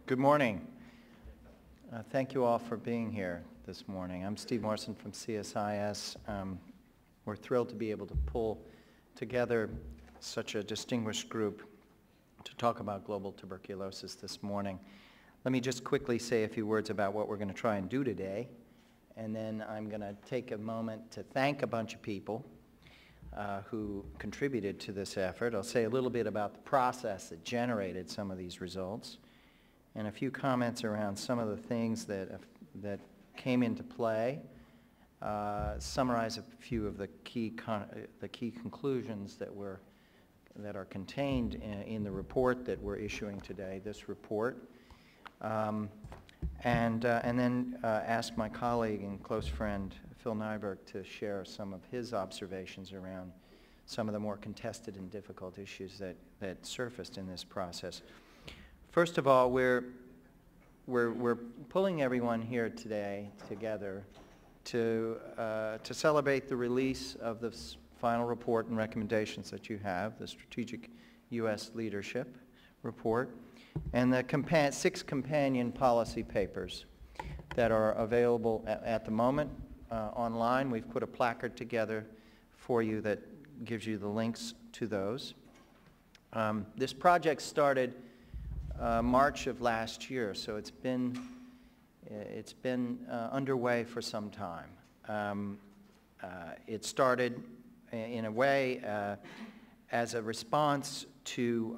Good morning. Thank you all for being here this morning. I'm Steve Morrison from CSIS. We're thrilled to be able to pull together such a distinguished group to talk about global tuberculosis this morning. Let me just quickly say a few words about what we're going to try and do today, and then I'm going to take a moment to thank a bunch of people who contributed to this effort. I'll say a little bit about the process that generated some of these results, and a few comments around some of the things that came into play, summarize a few of the key conclusions that are contained in the report that we're issuing today, this report, and then ask my colleague and close friend Phil Nyberg to share some of his observations around some of the more contested and difficult issues that surfaced in this process. First of all, we're pulling everyone here today together to celebrate the release of the final report and recommendations that you have, the Strategic U.S. Leadership Report, and the 6 companion policy papers that are available at the moment online. We've put a placard together for you that gives you the links to those. This project started March of last year, so it's been underway for some time. It started in a way as a response to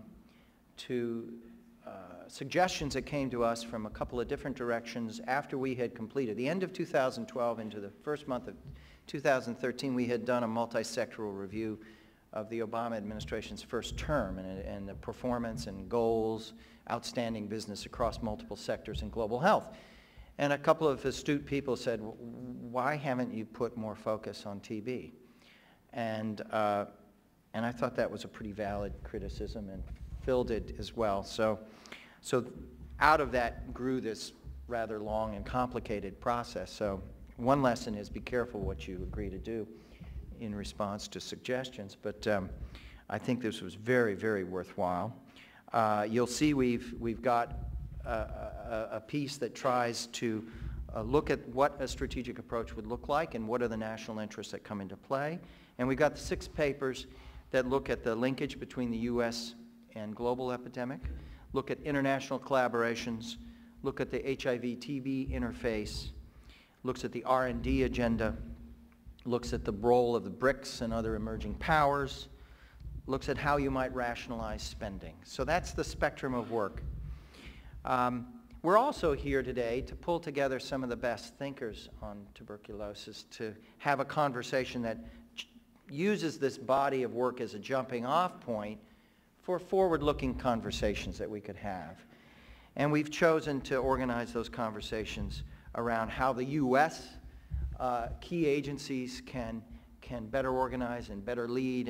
suggestions that came to us from a couple of different directions after we had completed. The end of 2012 into the first month of 2013, we had done a multi-sectoral review of the Obama administration's first term and the performance and goals, outstanding business across multiple sectors in global health. And a couple of astute people said, why haven't you put more focus on TB? And I thought that was a pretty valid criticism, and Phil did as well. So out of that grew this rather long and complicated process. So one lesson is be careful what you agree to do in response to suggestions, but I think this was very, very worthwhile. You'll see we've got a piece that tries to look at what a strategic approach would look like and what are the national interests that come into play. And we've got the 6 papers that look at the linkage between the U.S. and global epidemic, look at international collaborations, look at the HIV-TB interface, looks at the R&D agenda, looks at the role of the BRICS and other emerging powers, looks at how you might rationalize spending. So that's the spectrum of work. We're also here today to pull together some of the best thinkers on tuberculosis to have a conversation that uses this body of work as a jumping off point for forward-looking conversations that we could have. And we've chosen to organize those conversations around how the U.S. Key agencies can better organize and better lead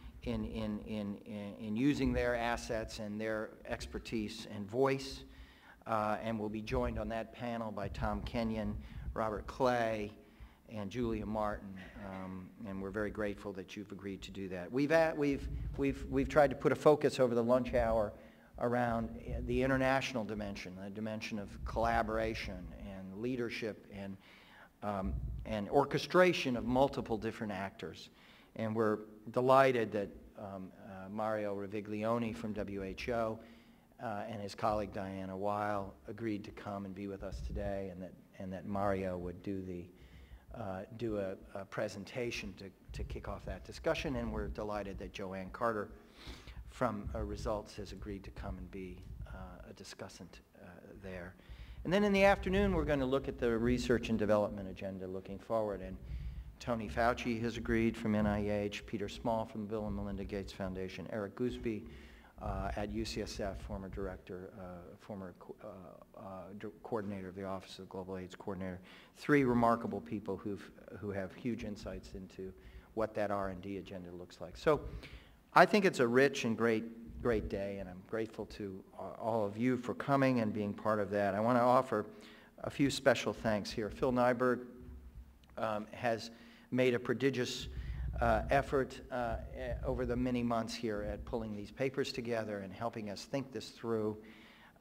in using their assets and their expertise and voice. And we'll be joined on that panel by Tom Kenyon, Robert Clay, and Julia Martin, and we're very grateful that you've agreed to do that. We've tried to put a focus over the lunch hour around the international dimension, the dimension of collaboration and leadership and orchestration of multiple different actors. And we're delighted that Mario Riviglione from WHO and his colleague Diana Weil agreed to come and be with us today, and that Mario would do a presentation to kick off that discussion. And we're delighted that Joanne Carter from Results has agreed to come and be a discussant there. And then in the afternoon, we're going to look at the research and development agenda looking forward. And Tony Fauci has agreed from NIH, Peter Small from the Bill and Melinda Gates Foundation, Eric Goosby at UCSF, former director, coordinator of the Office of Global AIDS Coordinator. 3 remarkable people who have huge insights into what that R&D agenda looks like. So I think it's a rich and great day, and I'm grateful to all of you for coming and being part of that. I want to offer a few special thanks here. Phil Nyberg has made a prodigious effort over the many months here at pulling these papers together and helping us think this through.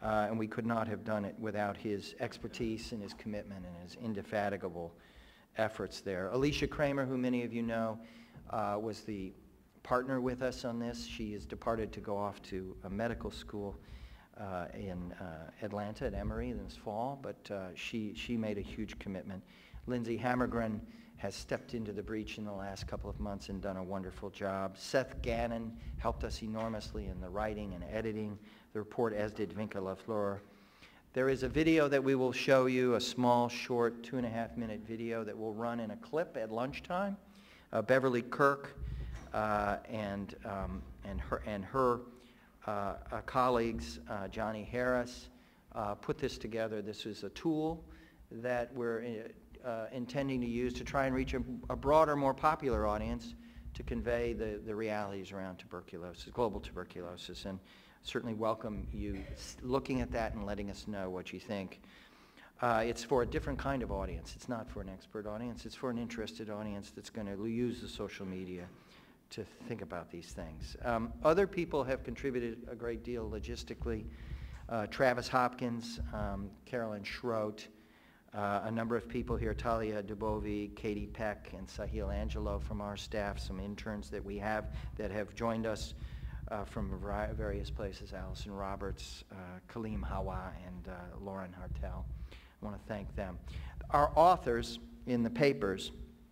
and we could not have done it without his expertise and his commitment and his indefatigable efforts there. Alicia Kramer, who many of you know, was the partner with us on this. She has departed to go off to a medical school in Atlanta at Emory this fall, but she made a huge commitment. Lindsay Hammergren has stepped into the breach in the last couple of months and done a wonderful job. Seth Gannon helped us enormously in the writing and editing the report, as did Vinca LaFleur. There is a video that we will show you, a small, short, 2.5-minute video that will run in a clip at lunchtime. Beverly Kirk and her colleagues, Johnny Harris, put this together. This is a tool that we're intending to use to try and reach a broader, more popular audience to convey the realities around tuberculosis, global tuberculosis, and certainly welcome you looking at that and letting us know what you think. It's for a different kind of audience. It's not for an expert audience. It's for an interested audience that's going to use the social media to think about these things. Other people have contributed a great deal logistically. Travis Hopkins, Carolyn Schroet, a number of people here, Talia Dubovi, Katie Peck, and Sahil Angelo from our staff, some interns that we have that have joined us from various places, Allison Roberts, Kaleem Hawa, and Lauren Hartel. I want to thank them. Our authors in the papers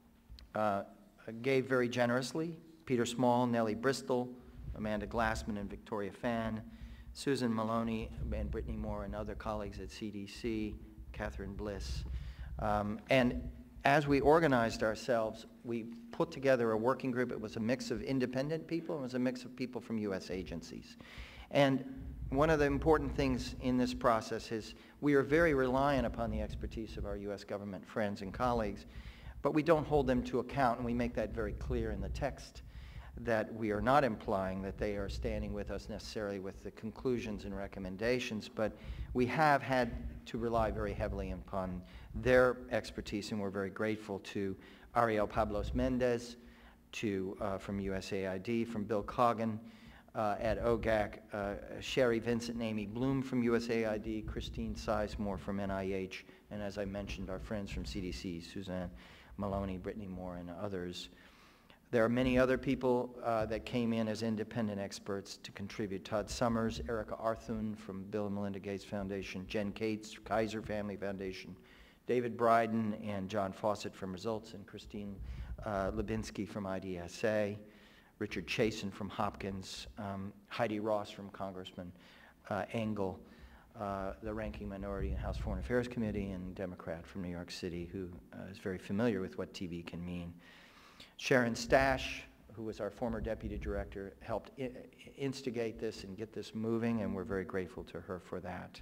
gave very generously. Peter Small, Nellie Bristol, Amanda Glassman, and Victoria Fan, Susan Maloney and Brittany Moore and other colleagues at CDC, Catherine Bliss. And as we organized ourselves, we put together a working group. It was a mix of independent people. It was a mix of people from U.S. agencies. And one of the important things in this process is we are very reliant upon the expertise of our U.S. government friends and colleagues, but we don't hold them to account, and we make that very clear in the text, that we are not implying that they are standing with us necessarily with the conclusions and recommendations, but we have had to rely very heavily upon their expertise, and we're very grateful to Ariel Pablos Mendez from USAID, from Bill Coggan at OGAC, Sherry Vincent and Amy Bloom from USAID, Christine Sizemore from NIH, and as I mentioned, our friends from CDC, Suzanne Maloney, Brittany Moore, and others. There are many other people that came in as independent experts to contribute. Todd Summers, Erica Arthun from Bill and Melinda Gates Foundation, Jen Cates, Kaiser Family Foundation, David Bryden and John Fawcett from Results, and Christine Lubinsky from IDSA, Richard Chasen from Hopkins, Heidi Ross from Congressman Engel, the ranking minority in House Foreign Affairs Committee, and Democrat from New York City who is very familiar with what TB can mean. Sharon Stash, who was our former deputy director, helped instigate this and get this moving, and we're very grateful to her for that.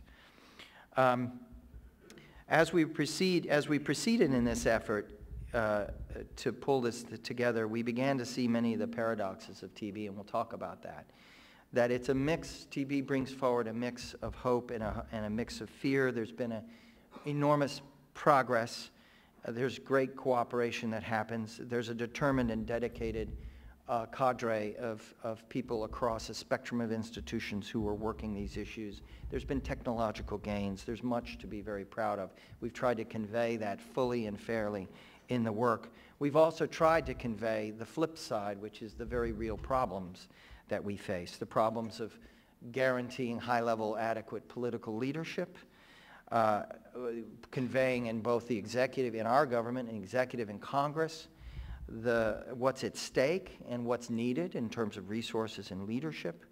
As we proceeded in this effort to pull this together, we began to see many of the paradoxes of TB, and we'll talk about that. That it's a mix, TB brings forward a mix of hope and a mix of fear. There's been enormous progress. There's great cooperation that happens. There's a determined and dedicated cadre of people across a spectrum of institutions who are working these issues. There's been technological gains. There's much to be very proud of. We've tried to convey that fully and fairly in the work. We've also tried to convey the flip side, which is the very real problems that we face, the problems of guaranteeing high-level, adequate political leadership, conveying in both the executive in our government and executive in Congress what's at stake and what's needed in terms of resources and leadership.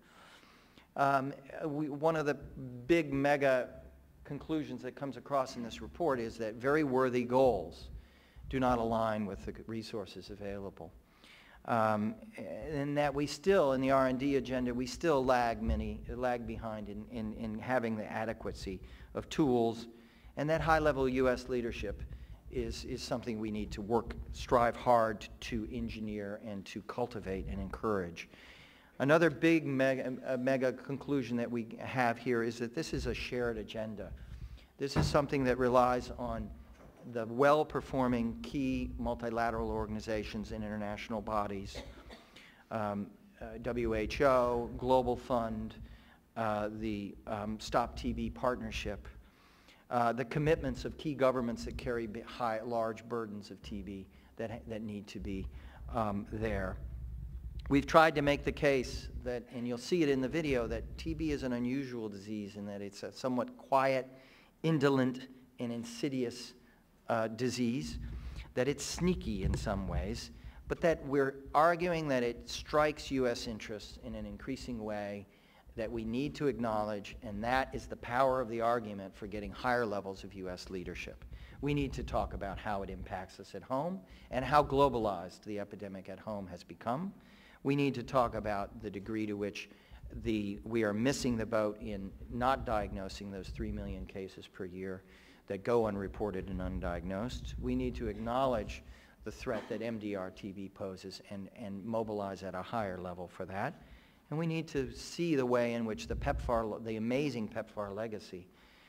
One of the big mega conclusions that comes across in this report is that very worthy goals do not align with the resources available. And that we still, in the R&D agenda, we still lag behind in having the adequacy of tools, and that high-level U.S. leadership is something we need to strive hard to engineer and to cultivate and encourage. Another big mega conclusion that we have here is that this is a shared agenda. This is something that relies on the well-performing key multilateral organizations and international bodies, WHO, Global Fund, the Stop TB partnership, the commitments of key governments that carry large burdens of TB that need to be there. We've tried to make the case that, and you'll see it in the video, that TB is an unusual disease in that it's a somewhat quiet, indolent, and insidious disease, that it's sneaky in some ways, but that we're arguing that it strikes U.S. interests in an increasing way that we need to acknowledge, and that is the power of the argument for getting higher levels of U.S. leadership. We need to talk about how it impacts us at home and how globalized the epidemic at home has become. We need to talk about the degree to which we are missing the boat in not diagnosing those 3 million cases per year that go unreported and undiagnosed. We need to acknowledge the threat that MDR-TB poses and mobilize at a higher level for that. And we need to see the way in which the amazing PEPFAR legacy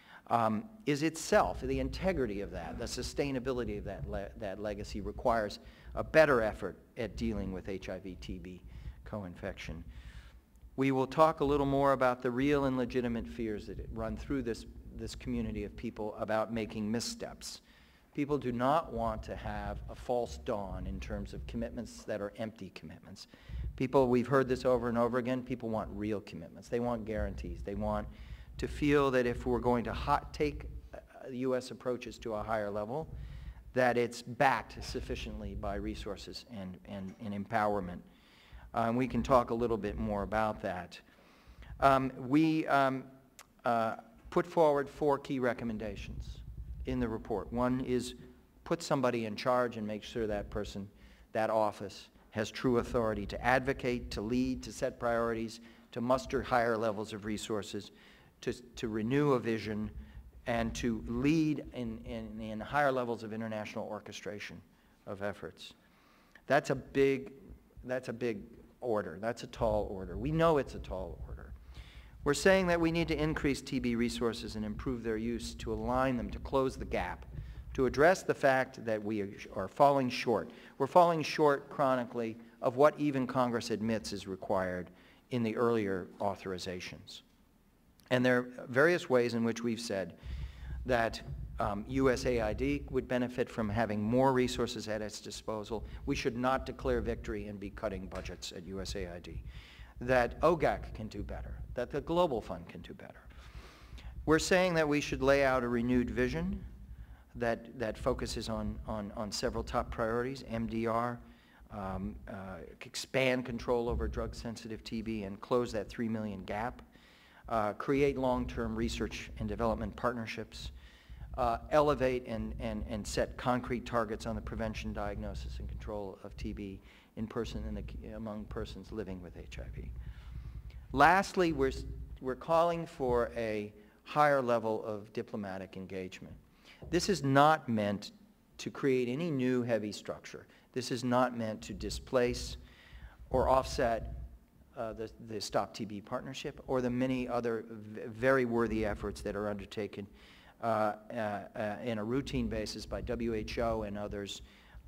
is itself, the integrity of that, the sustainability of that legacy requires a better effort at dealing with HIV-TB co-infection. We will talk a little more about the real and legitimate fears that run through this community of people about making missteps. People do not want to have a false dawn in terms of commitments that are empty commitments. We've heard this over and over again, people want real commitments. They want guarantees. They want to feel that if we're going to take U.S. approaches to a higher level, that it's backed sufficiently by resources and empowerment. We can talk a little bit more about that. We put forward 4 key recommendations in the report. One is put somebody in charge and make sure that person, that office, has true authority to advocate, to lead, to set priorities, to muster higher levels of resources, to renew a vision, and to lead in higher levels of international orchestration of efforts. That's a big order. That's a tall order. We know it's a tall order. We're saying that we need to increase TB resources and improve their use to align them, to close the gap, to address the fact that we are falling short. We're falling short chronically of what even Congress admits is required in the earlier authorizations. And there are various ways in which we've said that USAID would benefit from having more resources at its disposal. We should not declare victory and be cutting budgets at USAID. That OGAC can do better, that the Global Fund can do better. We're saying that we should lay out a renewed vision that focuses on several top priorities, MDR, expand control over drug-sensitive TB and close that 3 million gap, create long-term research and development partnerships, elevate and set concrete targets on the prevention, diagnosis, and control of TB among persons living with HIV. Lastly, we're calling for a higher level of diplomatic engagement. This is not meant to create any new heavy structure. This is not meant to displace or offset the Stop TB partnership or the many other very worthy efforts that are undertaken in a routine basis by WHO and others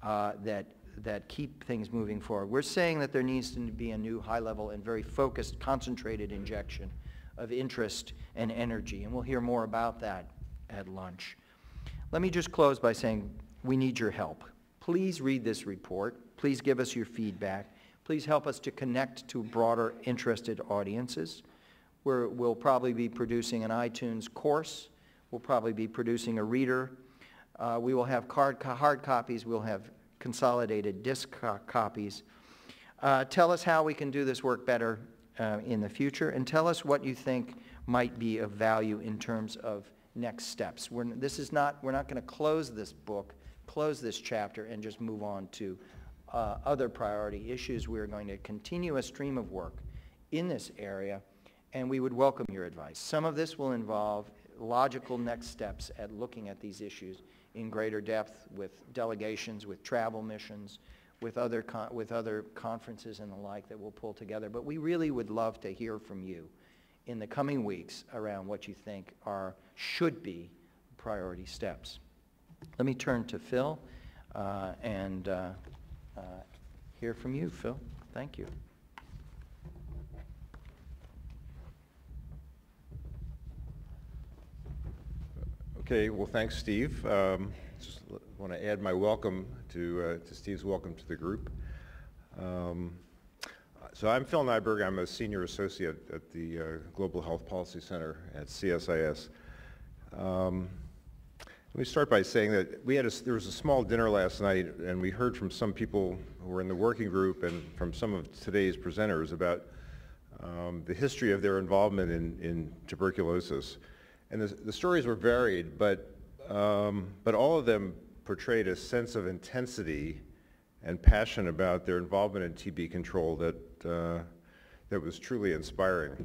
that keep things moving forward. We're saying that there needs to be a new high-level and very focused, concentrated injection of interest and energy, and we'll hear more about that at lunch. Let me just close by saying we need your help. Please read this report. Please give us your feedback. Please help us to connect to broader interested audiences. We'll probably be producing an iTunes course. We'll probably be producing a reader. We will have hard copies. We'll have consolidated disc copies. Tell us how we can do this work better in the future, and tell us what you think might be of value in terms of next steps. We're not going to close this book, close this chapter, and just move on to other priority issues. We're going to continue a stream of work in this area, and we would welcome your advice. Some of this will involve logical next steps at looking at these issues in greater depth with delegations, with travel missions, with other conferences and the like that we'll pull together. But we really would love to hear from you in the coming weeks around what you think should be priority steps. Let me turn to Phil and hear from you, Phil. Thank you. Okay, well, thanks, Steve. Just want to add my welcome to Steve's welcome to the group. So I'm Phil Nyberg. I'm a senior associate at the Global Health Policy Center at CSIS. Let me start by saying that there was a small dinner last night, and we heard from some people who were in the working group and from some of today's presenters about the history of their involvement in tuberculosis. And the stories were varied, but all of them portrayed a sense of intensity and passion about their involvement in TB control that was truly inspiring.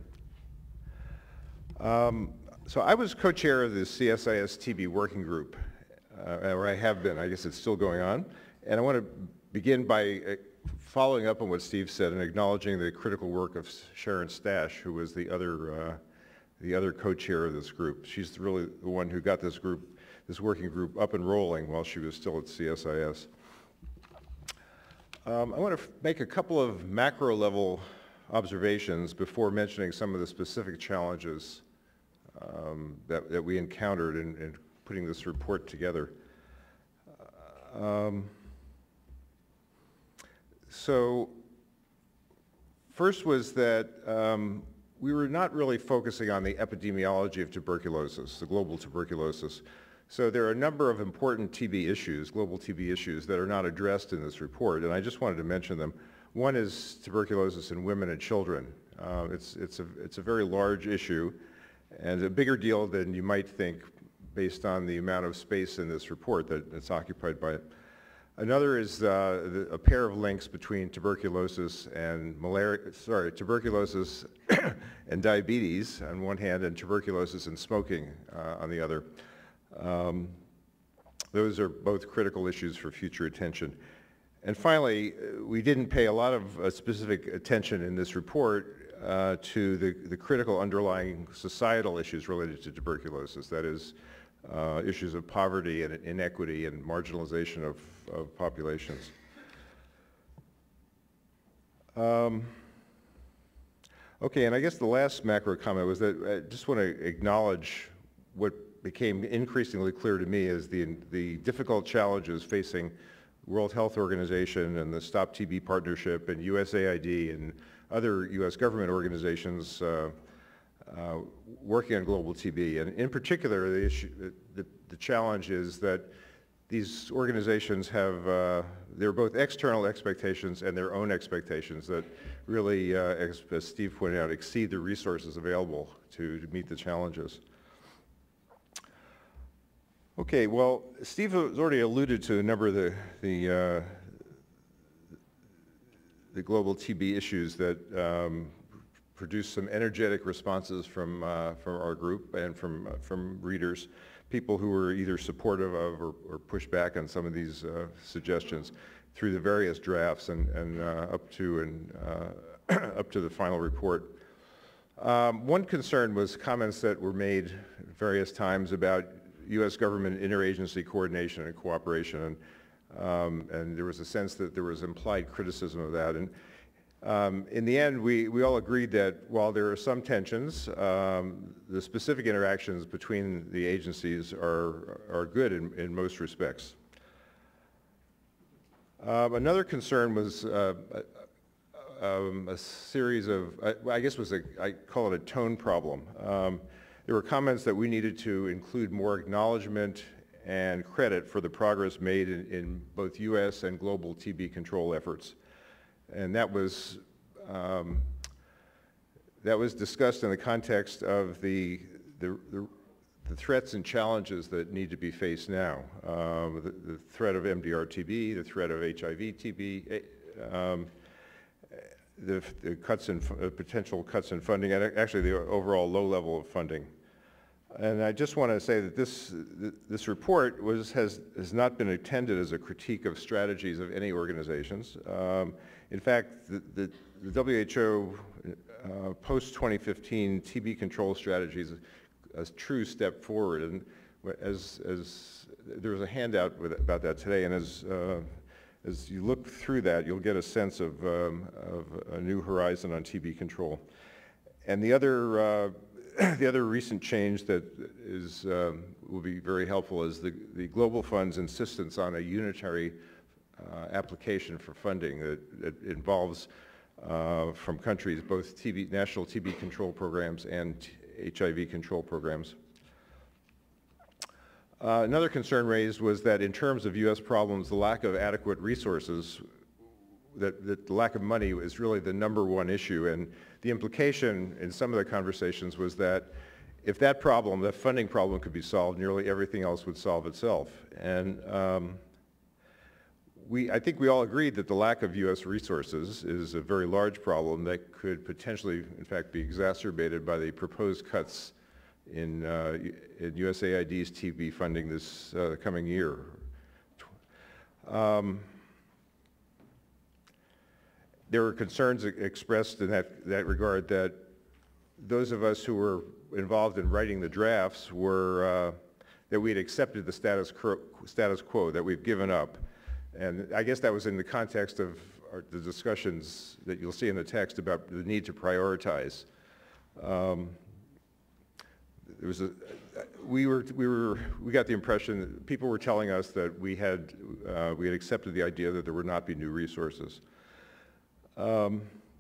So I was co-chair of the CSIS TB working group, or I have been. I guess it's still going on. And I want to begin by following up on what Steve said and acknowledging the critical work of Sharon Stash, who was the other co-chair of this group. She's really the one who got this working group up and rolling while she was still at CSIS. I want to make a couple of macro level observations before mentioning some of the specific challenges that we encountered in putting this report together. So first was that we were not really focusing on the epidemiology of tuberculosis, the global tuberculosis. So there are a number of important TB issues, global TB issues, that are not addressed in this report, and I just wanted to mention them. One is tuberculosis in women and children. It's a very large issue and a bigger deal than you might think based on the amount of space in this report that's occupied by it. Another is a pair of links between tuberculosis and tuberculosis and diabetes on one hand, and tuberculosis and smoking on the other. Those are both critical issues for future attention. And finally, we didn't pay a lot of specific attention in this report to the critical underlying societal issues related to tuberculosis, that is, issues of poverty and inequity and marginalization of populations. Okay, and I guess the last macro comment was that I just want to acknowledge what became increasingly clear to me as the difficult challenges facing World Health Organization and the Stop TB Partnership and USAID and other U.S. government organizations working on global TB. And in particular, the challenge is that these organizations have, they're both external expectations and their own expectations that really, as Steve pointed out, exceed the resources available to meet the challenges. Okay, well, Steve has already alluded to a number of the global TB issues that produced some energetic responses from our group and from readers, people who were either supportive of or pushed back on some of these suggestions through the various drafts and up to the final report. One concern was comments that were made various times about U.S. government interagency coordination and cooperation, and there was a sense that there was implied criticism of that. And in the end, we all agreed that while there are some tensions, the specific interactions between the agencies are good in most respects. Another concern was a series of, I guess I call it a tone problem. There were comments that we needed to include more acknowledgement and credit for the progress made in both U.S. and global TB control efforts. And that was discussed in the context of the threats and challenges that need to be faced now. The threat of MDR-TB, the threat of HIV-TB, the cuts in potential cuts in funding, and actually the overall low level of funding. And I just want to say that this report has not been intended as a critique of strategies of any organizations. In fact, the WHO post-2015 TB control strategy is a true step forward. And as there was a handout about that today, and as you look through that, you'll get a sense of a new horizon on TB control. And the other the other recent change that is, will be very helpful is the Global Fund's insistence on a unitary application for funding that involves from countries both national TB control programs and HIV control programs. Another concern raised was that in terms of U.S. problems, the lack of adequate resources, that the lack of money is really the #1 issue, and the implication in some of the conversations was that if that problem, that funding problem could be solved, nearly everything else would solve itself. And I think we all agreed that the lack of U.S. resources is a very large problem that could potentially, in fact, be exacerbated by the proposed cuts in USAID's TB funding this coming year. There were concerns expressed in that regard that those of us who were involved in writing the drafts were, that we had accepted the status quo, that we've given up. And I guess that was in the context of the discussions that you'll see in the text about the need to prioritize. There was we got the impression that people were telling us that we had accepted the idea that there would not be new resources. And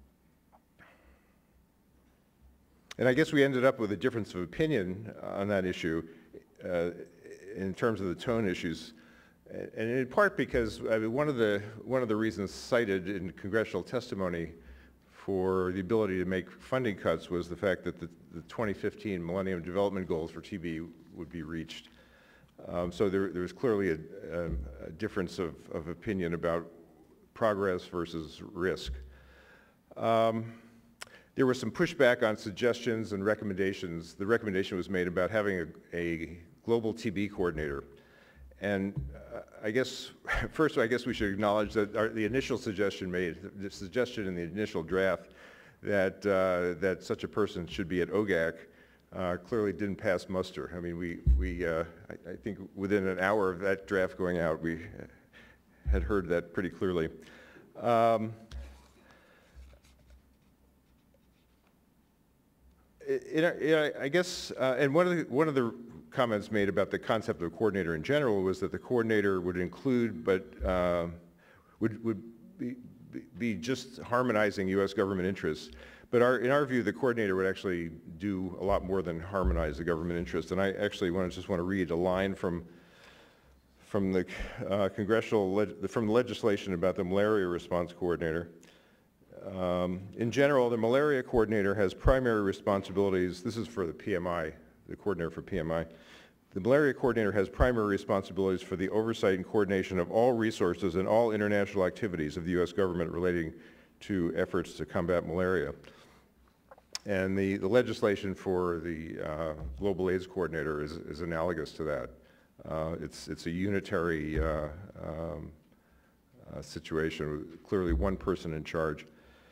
I guess we ended up with a difference of opinion on that issue in terms of the tone issues, and in part because I mean, one of the reasons cited in congressional testimony for the ability to make funding cuts was the fact that the 2015 Millennium Development Goals for TB would be reached. So there was clearly a difference of opinion about progress versus risk. There was some pushback on suggestions and recommendations. The recommendation was made about having a global TB coordinator. And I guess, first I guess we should acknowledge that the initial suggestion the suggestion in the initial draft that, that such a person should be at OGAC clearly didn't pass muster. I mean, I think within an hour of that draft going out, we had heard that pretty clearly. I guess, and one of the comments made about the concept of a coordinator in general was that the coordinator would include, but would be just harmonizing U.S. government interests. But in our view, the coordinator would actually do a lot more than harmonize the government interests. And I actually just want to read a line from the from the legislation about the malaria response coordinator. In general, the malaria coordinator has primary responsibilities. This is for the PMI, the coordinator for PMI. The malaria coordinator has primary responsibilities for the oversight and coordination of all resources and all international activities of the U.S. government relating to efforts to combat malaria. And the legislation for the global AIDS coordinator is analogous to that. It's a unitary situation with clearly one person in charge.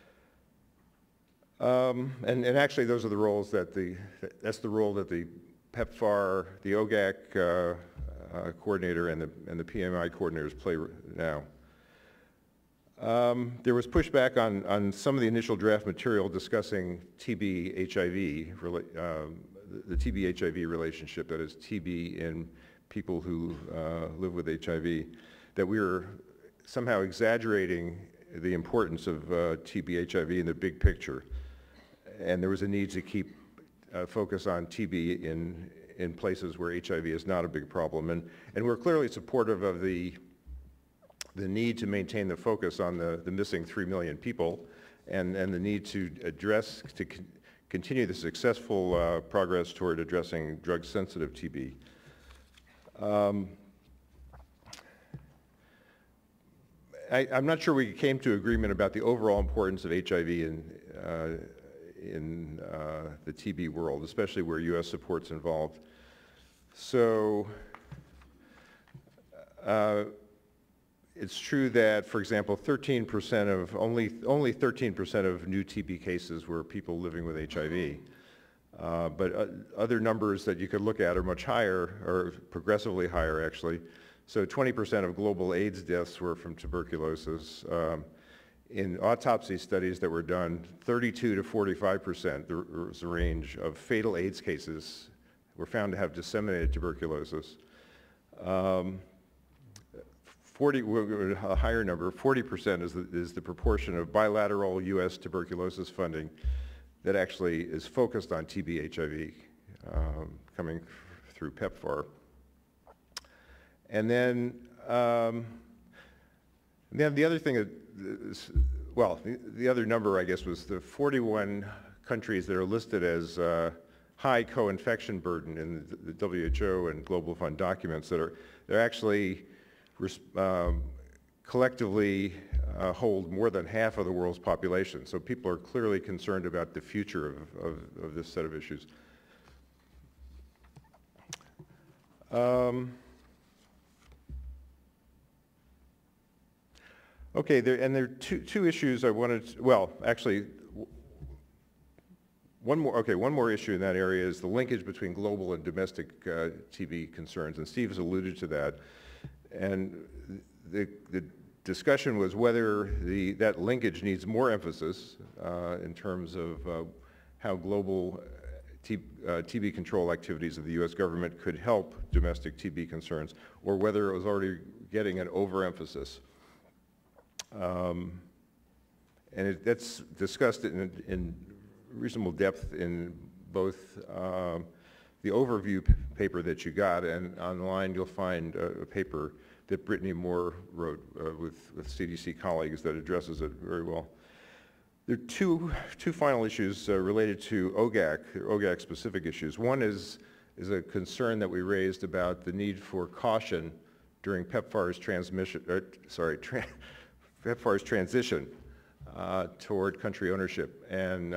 And actually those are the roles that's the role that the PEPFAR, the OGAC coordinator and the PMI coordinators play now. There was pushback on some of the initial draft material discussing TB HIV, the TB HIV relationship, that is TB in people who live with HIV, that we were somehow exaggerating the importance of TB HIV in the big picture. And there was a need to keep focus on TB in places where HIV is not a big problem. And we're clearly supportive of the need to maintain the focus on the missing 3 million people and the need to continue the successful progress toward addressing drug-sensitive TB. I'm not sure we came to agreement about the overall importance of HIV in the TB world, especially where U.S. support's involved. So it's true that, for example, only 13% of new TB cases were people living with HIV. But other numbers that you could look at are much higher, or progressively higher actually. So 20% of global AIDS deaths were from tuberculosis. in autopsy studies that were done, 32 to 45%, there was a range of fatal AIDS cases were found to have disseminated tuberculosis. 40, a higher number, 40% is the proportion of bilateral U.S. tuberculosis funding that actually is focused on TB HIV coming through PEPFAR. And then the other thing is, well, the other number, I guess, was the 41 countries that are listed as high co-infection burden in the WHO and Global Fund documents they're actually collectively hold more than half of the world's population. So people are clearly concerned about the future of this set of issues. Okay, there are two issues I wanted to, well, actually, one more issue in that area is the linkage between global and domestic TB concerns, and Steve has alluded to that. And the discussion was whether that linkage needs more emphasis in terms of how global TB control activities of the U.S. government could help domestic TB concerns, or whether it was already getting an overemphasis. And that's discussed in reasonable depth in both the overview paper that you got, and online you'll find a paper that Brittany Moore wrote with CDC colleagues that addresses it very well. There are two final issues related to OGAC, or OGAC-specific issues. One is a concern that we raised about the need for caution during PEPFAR's PEPFAR's transition toward country ownership. And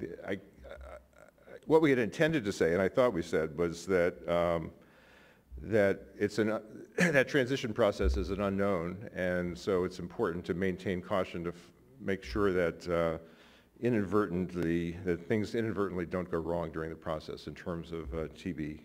what we had intended to say, and I thought we said, was that that transition process is an unknown, and so it's important to maintain caution to make sure that things inadvertently don't go wrong during the process in terms of TB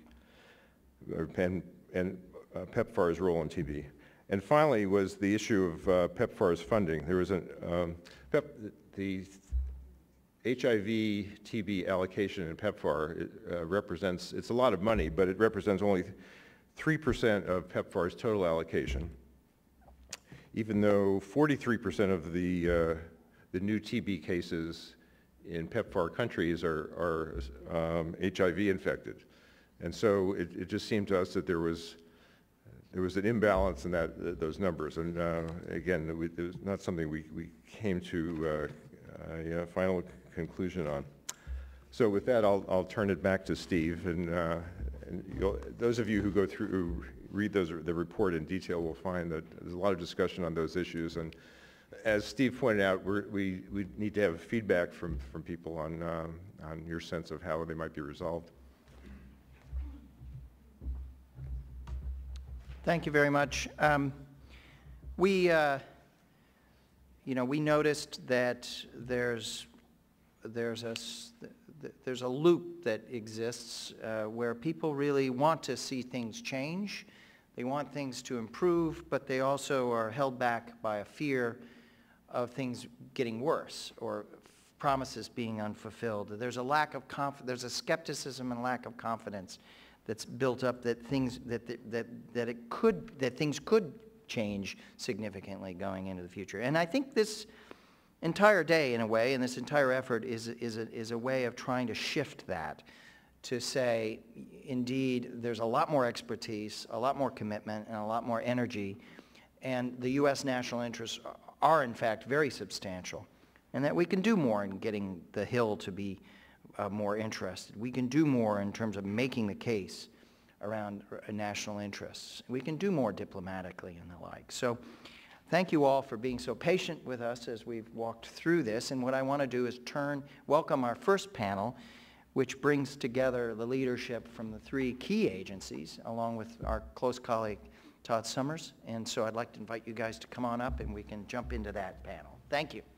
and PEPFAR's role in TB. And finally was the issue of PEPFAR's funding. There was the HIV TB allocation in PEPFAR represents, it's a lot of money, but it represents only 3% of PEPFAR's total allocation, even though 43% of the new TB cases in PEPFAR countries are HIV infected. And so it just seemed to us that there was an imbalance in those numbers. And again, it was not something we came to a final conclusion on. So with that, I'll turn it back to Steve. And those of you who go through, read the report in detail will find that there's a lot of discussion on those issues. And as Steve pointed out, we need to have feedback from people on your sense of how they might be resolved. Thank you very much. We noticed that there's a loop that exists where people really want to see things change. They want things to improve, but they also are held back by a fear of things getting worse or promises being unfulfilled. There's a lack of there's a skepticism and lack of confidence that's built up that things could change significantly going into the future. And I think this entire day, in a way, and this entire effort is a way of trying to shift that, to say, indeed, there's a lot more expertise, a lot more commitment, and a lot more energy, and the U.S. national interests are, in fact, very substantial, and that we can do more in getting the Hill to be more interested. We can do more in terms of making the case around national interests. We can do more diplomatically and the like. So thank you all for being so patient with us as we've walked through this. And what I want to do is welcome our first panel, which brings together the leadership from the three key agencies, along with our close colleague, Todd Summers. And so I'd like to invite you guys to come on up and we can jump into that panel. Thank you.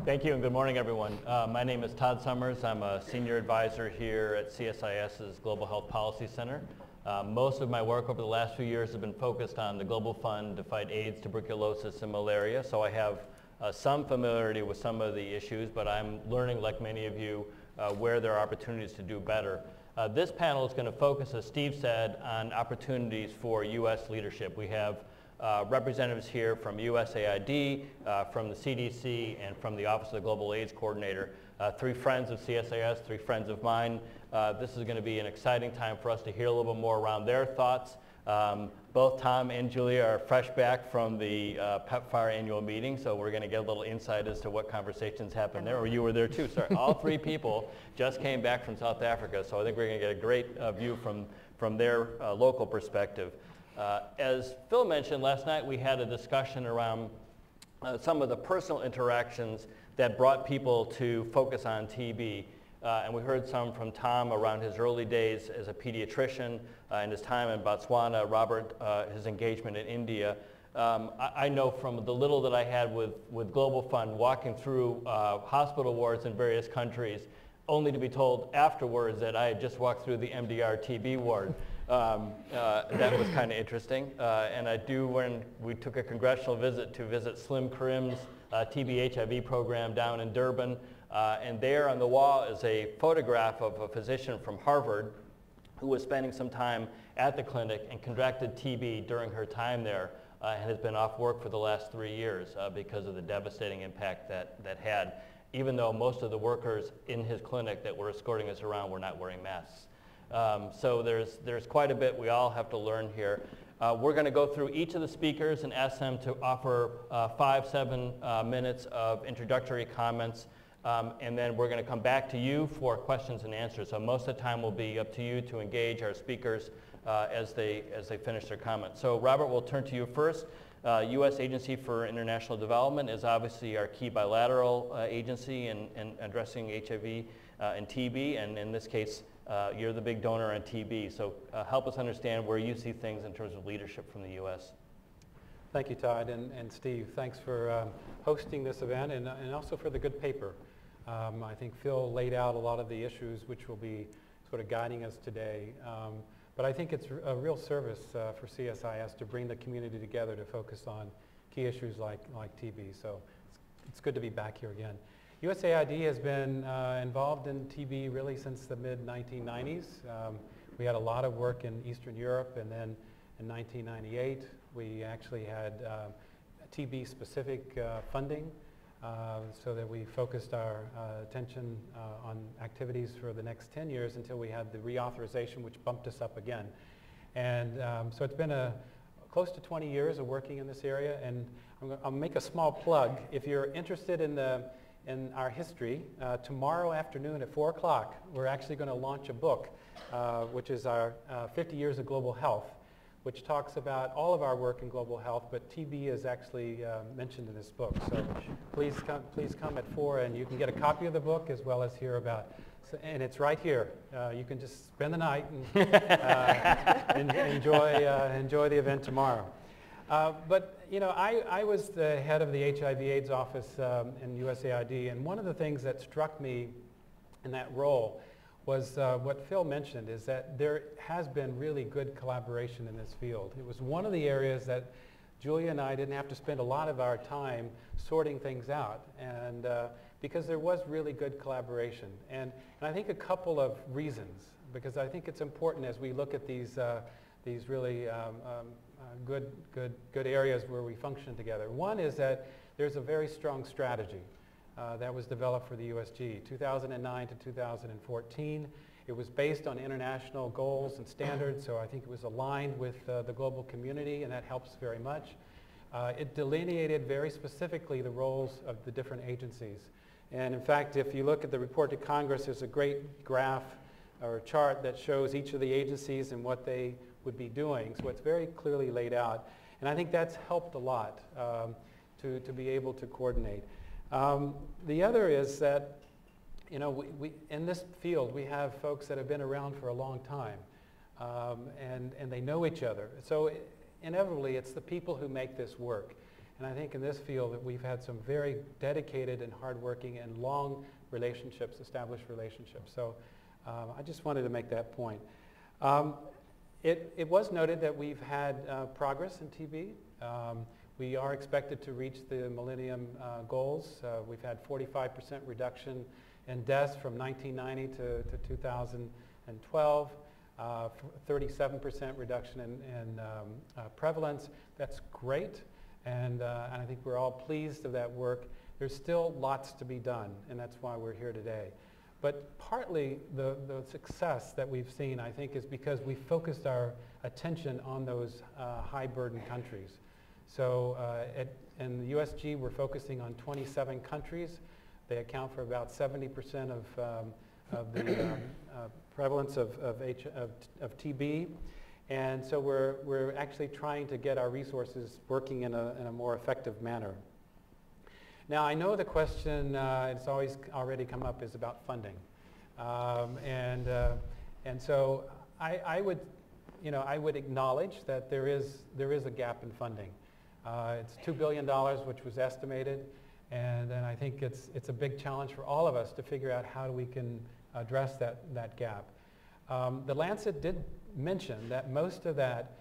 Thank you and good morning, everyone. My name is Todd Summers. I'm a senior advisor here at CSIS's Global Health Policy Center. Most of my work over the last few years has been focused on the Global Fund to fight AIDS, tuberculosis, and malaria, so I have some familiarity with some of the issues, but I'm learning, like many of you, where there are opportunities to do better. This panel is going to focus, as Steve said, on opportunities for U.S. leadership. We have representatives here from USAID, from the CDC, and from the Office of the Global AIDS Coordinator. 3 friends of CSIS, 3 friends of mine. This is going to be an exciting time for us to hear a little bit more around their thoughts. Both Tom and Julia are fresh back from the PEPFAR annual meeting, so we're going to get a little insight as to what conversations happened there. Or you were there too, sorry. All 3 people just came back from South Africa, so I think we're going to get a great view from their local perspective. As Phil mentioned, last night we had a discussion around some of the personal interactions that brought people to focus on TB. And we heard some from Tom around his early days as a pediatrician and his time in Botswana, Robert, his engagement in India. I know from the little that I had with Global Fund, walking through hospital wards in various countries, only to be told afterwards that I had just walked through the MDR TB ward. That was kind of interesting. And I do, when we took a congressional visit to visit Slim Karim's TB HIV program down in Durban, and there on the wall is a photograph of a physician from Harvard who was spending some time at the clinic and contracted TB during her time there and has been off work for the last 3 years because of the devastating impact that had, even though most of the workers in his clinic that were escorting us around were not wearing masks. So there's quite a bit we all have to learn here. We're going to go through each of the speakers and ask them to offer 5-7 minutes of introductory comments, and then we're going to come back to you for questions and answers. So most of the time will be up to you to engage our speakers as they finish their comments. So Robert, we'll turn to you first. U.S. Agency for International Development is obviously our key bilateral agency in addressing HIV and TB, and in this case, you're the big donor on TB. So help us understand where you see things in terms of leadership from the U.S. Thank you, Todd, and Steve. Thanks for hosting this event and also for the good paper. I think Phil laid out a lot of the issues which will be sort of guiding us today. But I think it's a real service for CSIS to bring the community together to focus on key issues like TB. So it's good to be back here again. USAID has been involved in TB really since the mid-1990s. We had a lot of work in Eastern Europe, and then in 1998 we actually had TB-specific funding so that we focused our attention on activities for the next 10 years until we had the reauthorization, which bumped us up again. And so it's been close to 20 years of working in this area, and I'll make a small plug. If you're interested in our history, tomorrow afternoon at 4 o'clock, we're actually going to launch a book, which is our 50 Years of Global Health, which talks about all of our work in global health, but TB is actually mentioned in this book. So please come at 4, and you can get a copy of the book as well as hear about. And it's right here. You can just spend the night and enjoy the event tomorrow. But you know, I was the head of the HIV/AIDS office in USAID, and one of the things that struck me in that role was what Phil mentioned, is that there has been really good collaboration in this field. It was one of the areas that Julia and I didn't have to spend a lot of our time sorting things out, and because there was really good collaboration. And I think a couple of reasons, because I think it's important as we look at these really good areas where we function together. One is that there's a very strong strategy that was developed for the USG, 2009 to 2014. It was based on international goals and standards, so I think it was aligned with the global community, and that helps very much. It delineated very specifically the roles of the different agencies. And in fact, if you look at the report to Congress, there's a great graph or chart that shows each of the agencies and what they would be doing. So it's very clearly laid out. And I think that's helped a lot to be able to coordinate. The other is that, you know, we in this field, we have folks that have been around for a long time, and they know each other. So inevitably, it's the people who make this work. And I think in this field that we've had some very dedicated and hardworking and long relationships, established relationships. So I just wanted to make that point. It was noted that we've had progress in TB. We are expected to reach the Millennium Goals. We've had 45% reduction in deaths from 1990 to 2012, 37% reduction in prevalence. That's great, and I think we're all pleased of that work. There's still lots to be done, and that's why we're here today. But partly the success that we've seen, I think, is because we focused our attention on those high-burden countries. So in the USG, we're focusing on 27 countries. They account for about 70% of the prevalence of TB. And so we're actually trying to get our resources working in a more effective manner. Now, I know the question, it's always already come up, is about funding. And so I would acknowledge that there is a gap in funding. It's $2 billion, which was estimated, and I think it's a big challenge for all of us to figure out how we can address that gap. The Lancet did mention that most of that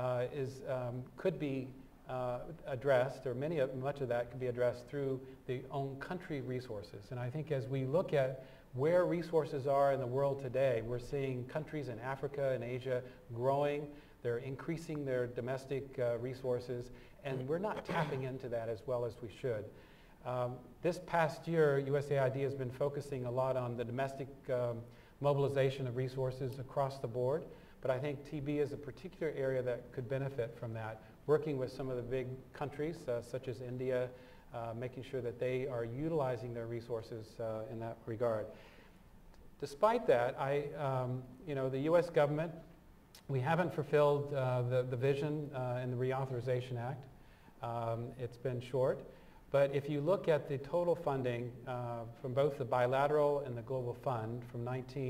could be addressed, or much of that could be addressed through the own country resources. And I think as we look at where resources are in the world today, we're seeing countries in Africa and Asia growing. They're increasing their domestic resources, and we're not tapping into that as well as we should. This past year, USAID has been focusing a lot on the domestic mobilization of resources across the board, but I think TB is a particular area that could benefit from that, working with some of the big countries such as India, making sure that they are utilizing their resources in that regard. Despite that, the U.S. government, we haven't fulfilled the vision in the Reauthorization Act. It's been short. But if you look at the total funding from both the bilateral and the global fund from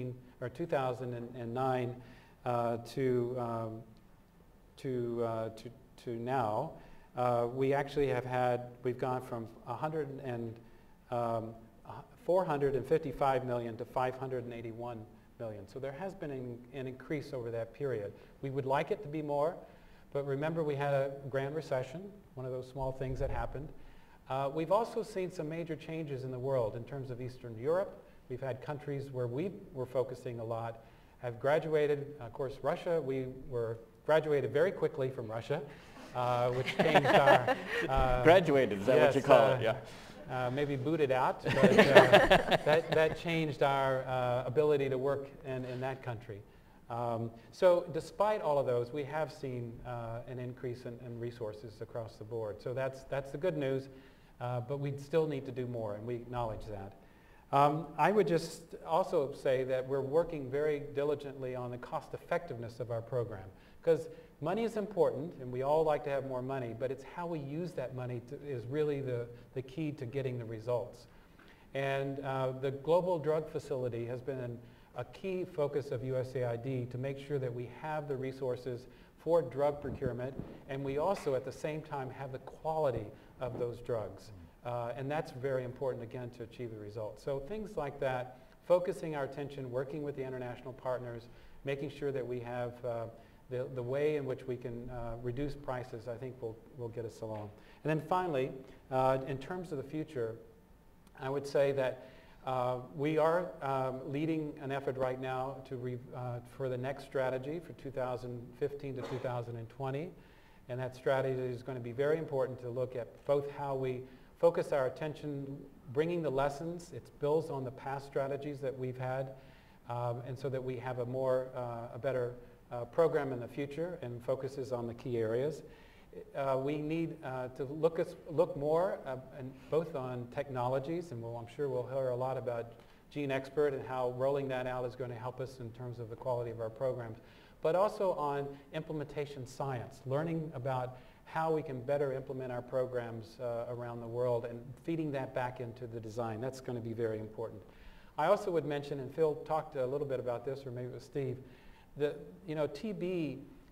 2009 to now, we actually we've gone from 455 million to 581 million. So there has been an increase over that period. We would like it to be more, but remember we had a grand recession, one of those small things that happened. We've also seen some major changes in the world in terms of Eastern Europe. We've had countries where we were focusing a lot have graduated. Of course, Russia, we were graduated very quickly from Russia, which changed our... graduated, is that what you call it? Yeah. Maybe booted out, but that changed our ability to work in that country. So despite all of those, we have seen an increase in resources across the board. So that's the good news, but we still need to do more, and we acknowledge that. I would just also say that we're working very diligently on the cost effectiveness of our program, because money is important, and we all like to have more money, but it's how we use that money is really the key to getting the results. And the Global Drug Facility has been a key focus of USAID to make sure that we have the resources for drug procurement, and we also at the same time have the quality of those drugs. And that's very important, again, to achieve the results. So things like that, focusing our attention, working with the international partners, making sure that we have the way in which we can reduce prices, I think will get us along. And then finally, in terms of the future, I would say that we are leading an effort right now for the next strategy for 2015 to 2020. And that strategy is going to be very important to look at both how we focus our attention, bringing the lessons. It builds on the past strategies that we've had, and so that we have a better program in the future and focuses on the key areas. We need to look more both on technologies, and I'm sure we'll hear a lot about Gene Expert and how rolling that out is going to help us in terms of the quality of our programs, but also on implementation science, learning about how we can better implement our programs around the world and feeding that back into the design. That's going to be very important. I also would mention, and Phil talked a little bit about this, or maybe it was Steve, that TB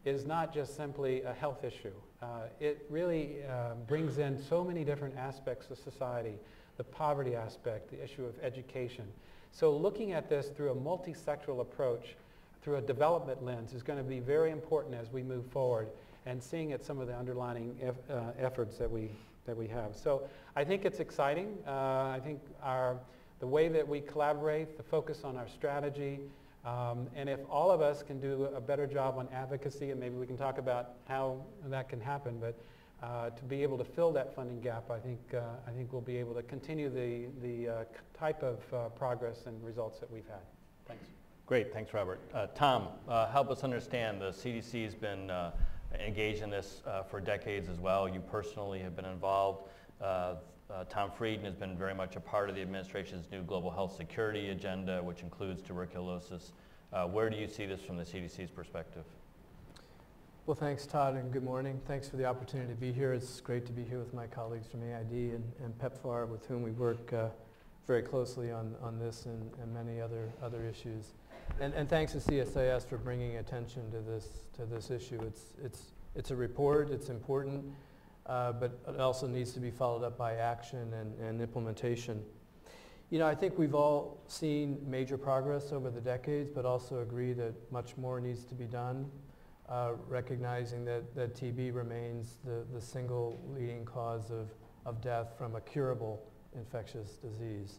is not just simply a health issue. It really brings in so many different aspects of society, the poverty aspect, the issue of education. So looking at this through a multi-sectoral approach, through a development lens, is going to be very important as we move forward, and seeing at some of the underlying efforts that we have. So I think it's exciting. I think the way that we collaborate, the focus on our strategy, and if all of us can do a better job on advocacy, and maybe we can talk about how that can happen, but to be able to fill that funding gap, I think we'll be able to continue the type of progress and results that we've had. Thanks. Great, thanks, Robert. Tom, help us understand. The CDC has been engaged in this for decades as well. You personally have been involved. Tom Frieden has been very much a part of the administration's new global health security agenda, which includes tuberculosis. Where do you see this from the CDC's perspective? Well, thanks, Todd, and good morning. Thanks for the opportunity to be here. It's great to be here with my colleagues from AID and PEPFAR, with whom we work very closely on this and many other issues. And thanks to CSIS for bringing attention to this issue. It's a report. It's important. But it also needs to be followed up by action and implementation. You know, I think we've all seen major progress over the decades, but also agree that much more needs to be done, recognizing that TB remains the single leading cause of death from a curable infectious disease.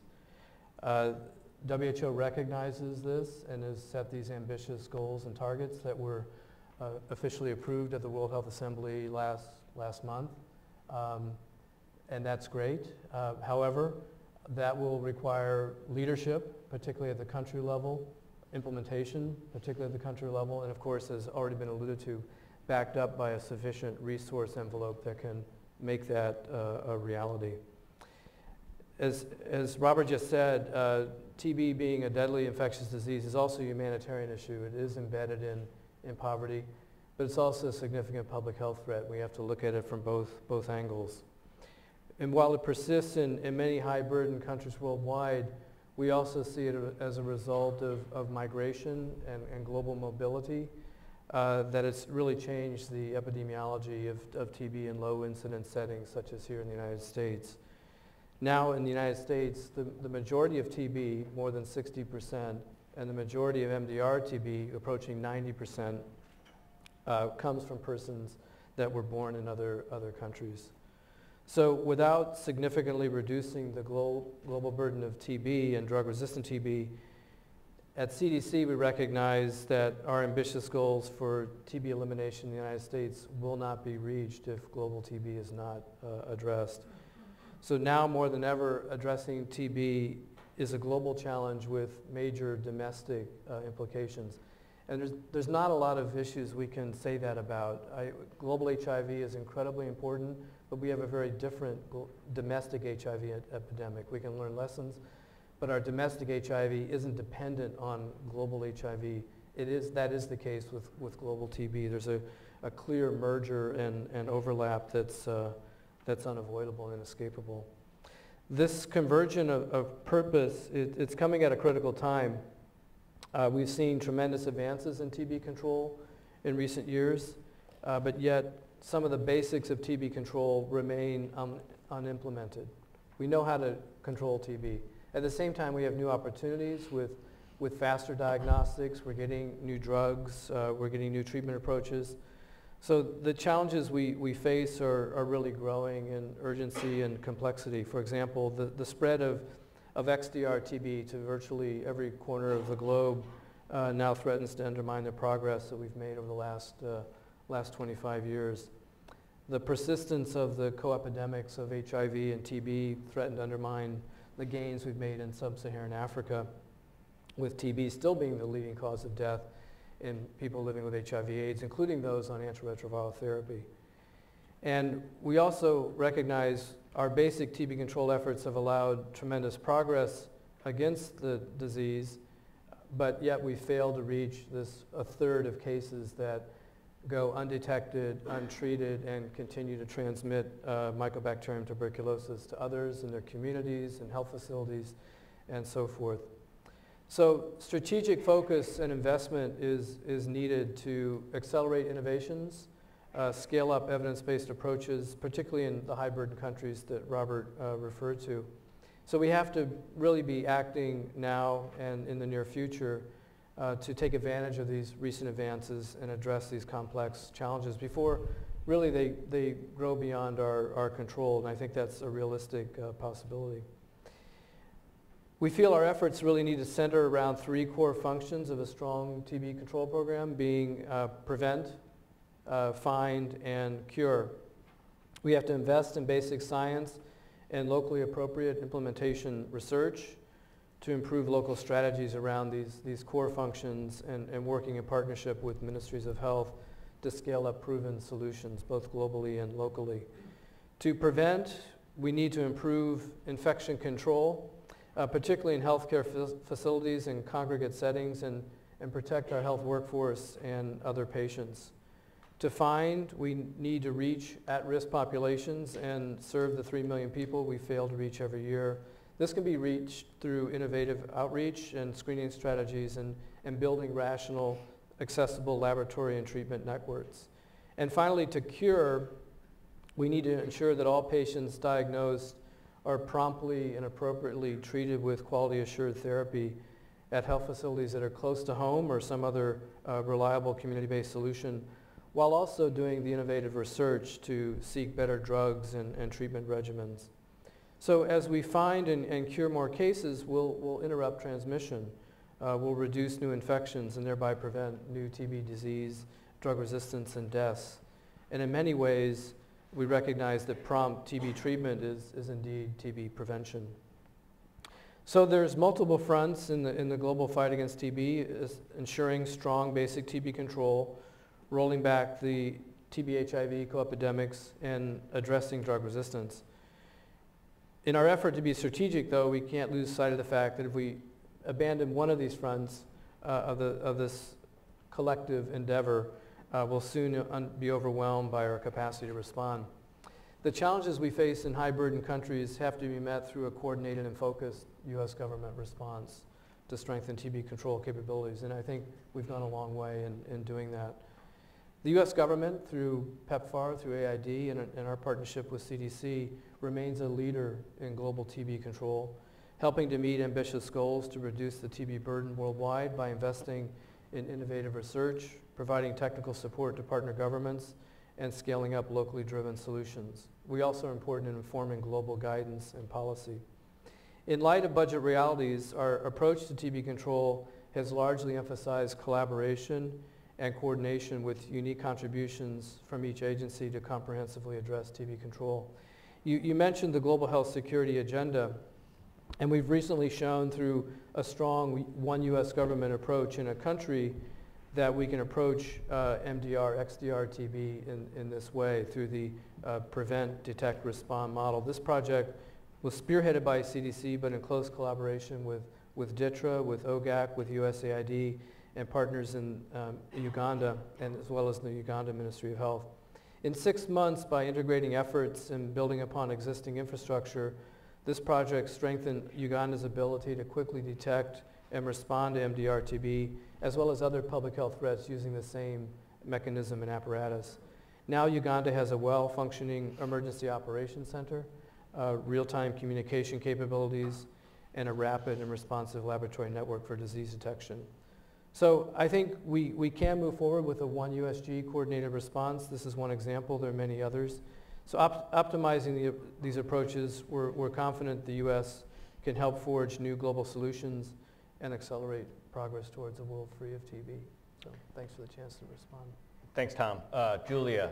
WHO recognizes this and has set these ambitious goals and targets that were officially approved at the World Health Assembly last month, and that's great. However, that will require leadership, particularly at the country level, implementation, particularly at the country level, and of course, as already been alluded to, backed up by a sufficient resource envelope that can make that a reality. As Robert just said, TB being a deadly infectious disease is also a humanitarian issue. It is embedded in poverty, but it's also a significant public health threat. We have to look at it from both angles. And while it persists in many high-burden countries worldwide, we also see it as a result of migration and global mobility, that it's really changed the epidemiology of TB in low-incidence settings, such as here in the United States. Now in the United States, the majority of TB, more than 60%, and the majority of MDR TB, approaching 90%, comes from persons that were born in other countries. So without significantly reducing the global burden of TB and drug-resistant TB, at CDC we recognize that our ambitious goals for TB elimination in the United States will not be reached if global TB is not addressed. So now more than ever, addressing TB is a global challenge with major domestic implications. And there's not a lot of issues we can say that about. Global HIV is incredibly important, but we have a very different domestic HIV epidemic. We can learn lessons, but our domestic HIV isn't dependent on global HIV. That is the case with global TB. There's a clear merger and overlap that's unavoidable and inescapable. This convergence of purpose, it's coming at a critical time. We've seen tremendous advances in TB control in recent years, but yet some of the basics of TB control remain unimplemented. We know how to control TB. At the same time, we have new opportunities with faster diagnostics. We're getting new drugs. We're getting new treatment approaches. So the challenges we face are really growing in urgency and complexity. For example, the spread of XDR TB to virtually every corner of the globe now threatens to undermine the progress that we've made over the last 25 years. The persistence of the co-epidemics of HIV and TB threaten to undermine the gains we've made in sub-Saharan Africa, with TB still being the leading cause of death in people living with HIV/AIDS, including those on antiretroviral therapy. And we also recognize our basic TB control efforts have allowed tremendous progress against the disease, but yet we fail to reach a third of cases that go undetected, untreated, and continue to transmit Mycobacterium tuberculosis to others in their communities and health facilities and so forth. So strategic focus and investment is needed to accelerate innovations, scale up evidence-based approaches, particularly in the high-burden countries that Robert referred to. So we have to really be acting now and in the near future to take advantage of these recent advances and address these complex challenges before really they grow beyond our control, and I think that's a realistic possibility. We feel our efforts really need to center around 3 core functions of a strong TB control program, being prevent, find, and cure. We have to invest in basic science and locally appropriate implementation research to improve local strategies around these core functions and working in partnership with ministries of health to scale up proven solutions, both globally and locally. To prevent, we need to improve infection control, particularly in healthcare facilities and congregate settings, and protect our health workforce and other patients. To find, we need to reach at-risk populations and serve the 3 million people we fail to reach every year. This can be reached through innovative outreach and screening strategies and building rational, accessible laboratory and treatment networks. And finally, to cure, we need to ensure that all patients diagnosed are promptly and appropriately treated with quality-assured therapy at health facilities that are close to home or some other reliable community-based solution, while also doing the innovative research to seek better drugs and treatment regimens. So as we find and cure more cases, we'll interrupt transmission. We'll reduce new infections and thereby prevent new TB disease, drug resistance, and deaths. And in many ways, we recognize that prompt TB treatment is indeed TB prevention. So there's multiple fronts in the global fight against TB, ensuring strong basic TB control, rolling back the TB-HIV co-epidemics, and addressing drug resistance. In our effort to be strategic, though, we can't lose sight of the fact that if we abandon one of these fronts of this collective endeavor, we'll soon be overwhelmed by our capacity to respond. The challenges we face in high-burden countries have to be met through a coordinated and focused U.S. government response to strengthen TB control capabilities, and I think we've gone a long way in doing that. The U.S. government, through PEPFAR, through AID, and our partnership with CDC, remains a leader in global TB control, helping to meet ambitious goals to reduce the TB burden worldwide by investing in innovative research, providing technical support to partner governments, and scaling up locally driven solutions. We also are important in informing global guidance and policy. In light of budget realities, our approach to TB control has largely emphasized collaboration and coordination with unique contributions from each agency to comprehensively address TB control. You mentioned the global health security agenda, and we've recently shown through a strong one U.S. government approach in a country that we can approach MDR, XDR TB in this way through the prevent, detect, respond model. This project was spearheaded by CDC, but in close collaboration with DITRA, with OGAC, with USAID, and partners in Uganda, and as well as the Uganda Ministry of Health. In 6 months, by integrating efforts and building upon existing infrastructure, this project strengthened Uganda's ability to quickly detect and respond to MDR-TB, as well as other public health threats using the same mechanism and apparatus. Now Uganda has a well-functioning emergency operations center, real-time communication capabilities, and a rapid and responsive laboratory network for disease detection. So I think we can move forward with a one USG coordinated response. This is one example. There are many others. So optimizing these approaches, we're confident the U.S. can help forge new global solutions and accelerate progress towards a world free of TB. So thanks for the chance to respond. Thanks, Tom. Julia,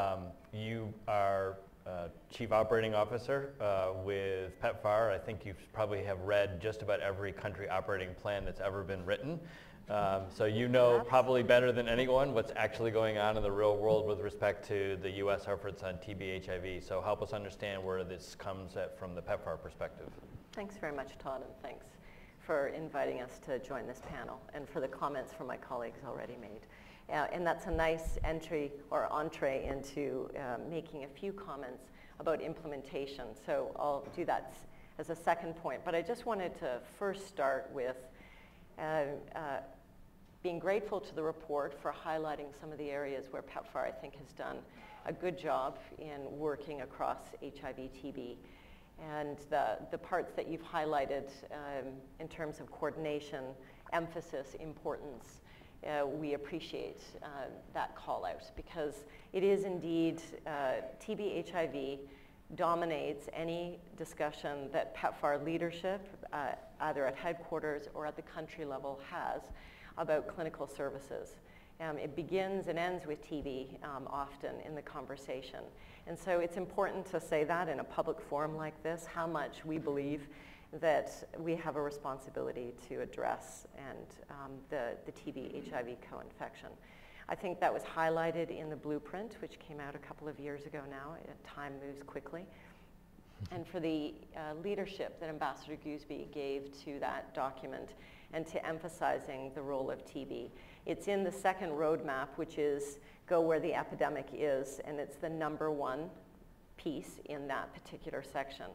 you are Chief Operating Officer with PEPFAR. I think you probably have read just about every country operating plan that's ever been written. So you know probably better than anyone what's actually going on in the real world with respect to the U.S. efforts on TB-HIV. So help us understand where this comes from the PEPFAR perspective. Thanks very much, Todd, and thanks for inviting us to join this panel and for the comments from my colleagues already made. And that's a nice entree into making a few comments about implementation. So I'll do that as a second point. But I just wanted to first start with being grateful to the report for highlighting some of the areas where PEPFAR, I think, has done a good job in working across HIV/TB. And the parts that you've highlighted in terms of coordination, emphasis, importance, we appreciate that call out, because it is indeed TB/HIV dominates any discussion that PEPFAR leadership, either at headquarters or at the country level, has about clinical services. It begins and ends with TB often in the conversation. And so it's important to say that in a public forum like this, how much we believe that we have a responsibility to address the TB/HIV co-infection. I think that was highlighted in the blueprint, which came out a couple of years ago now. Time moves quickly. And for the leadership that Ambassador Gooseby gave to that document and to emphasizing the role of TB. It's in the second roadmap, which is go where the epidemic is, and it's the number 1 piece in that particular section.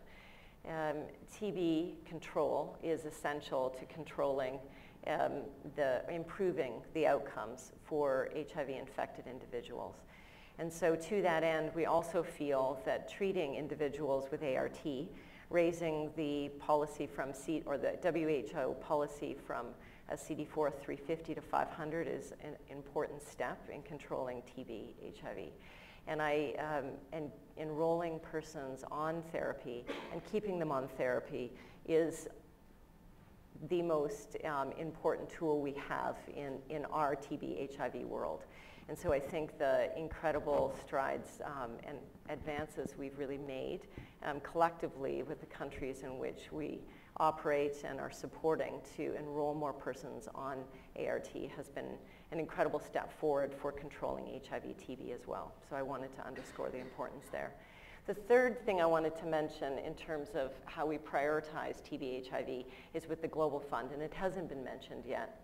TB control is essential to controlling improving the outcomes for HIV-infected individuals. And so to that end, we also feel that treating individuals with ART, raising the policy from the WHO policy from a CD4 350 to 500 is an important step in controlling TB/HIV. And enrolling persons on therapy and keeping them on therapy is the most important tool we have in our TB/HIV world. And so I think the incredible strides and advances we've really made collectively with the countries in which we operate and are supporting to enroll more persons on ART has been an incredible step forward for controlling HIV/TB as well. So I wanted to underscore the importance there. The third thing I wanted to mention in terms of how we prioritize TB/HIV is with the Global Fund, and it hasn't been mentioned yet.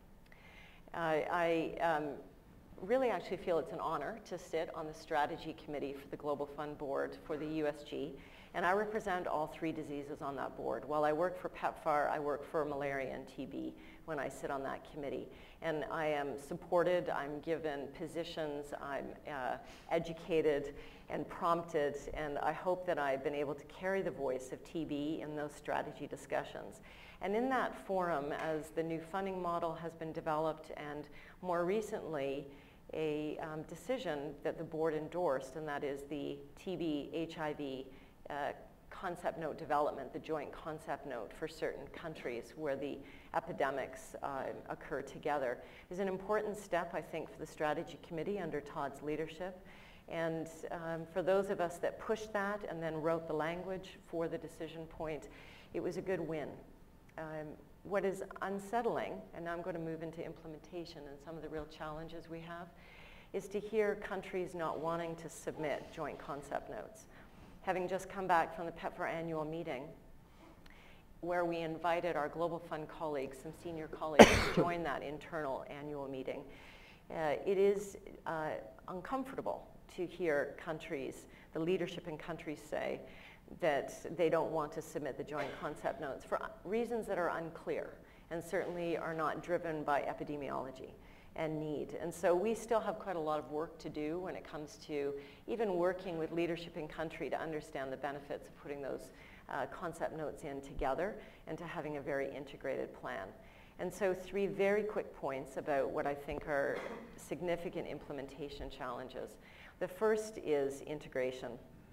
I really actually feel it's an honor to sit on the strategy committee for the Global Fund board for the USG, and I represent all 3 diseases on that board. While I work for PEPFAR, I work for malaria and TB when I sit on that committee. And I am supported, I'm given positions, I'm educated and prompted, and I hope that I've been able to carry the voice of TB in those strategy discussions. And in that forum, as the new funding model has been developed, and more recently, a decision that the board endorsed, and that is the TB/HIV concept note development, the joint concept note for certain countries where the epidemics occur together, is an important step, I think, for the strategy committee under Todd's leadership. And for those of us that pushed that and then wrote the language for the decision point, it was a good win. What is unsettling, and now I'm going to move into implementation and some of the real challenges we have, is to hear countries not wanting to submit joint concept notes. Having just come back from the PEPFAR annual meeting, where we invited our Global Fund colleagues, some senior colleagues, to join that internal annual meeting, it is uncomfortable to hear countries, the leadership in countries say that they don't want to submit the joint concept notes for reasons that are unclear and certainly are not driven by epidemiology and need. And so we still have quite a lot of work to do when it comes to even working with leadership in country to understand the benefits of putting those concept notes in together and to having a very integrated plan. And so 3 very quick points about what I think are significant implementation challenges. The first is integration.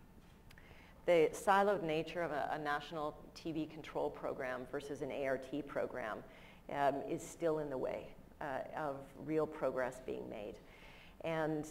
The siloed nature of a national TB control program versus an ART program is still in the way of real progress being made. And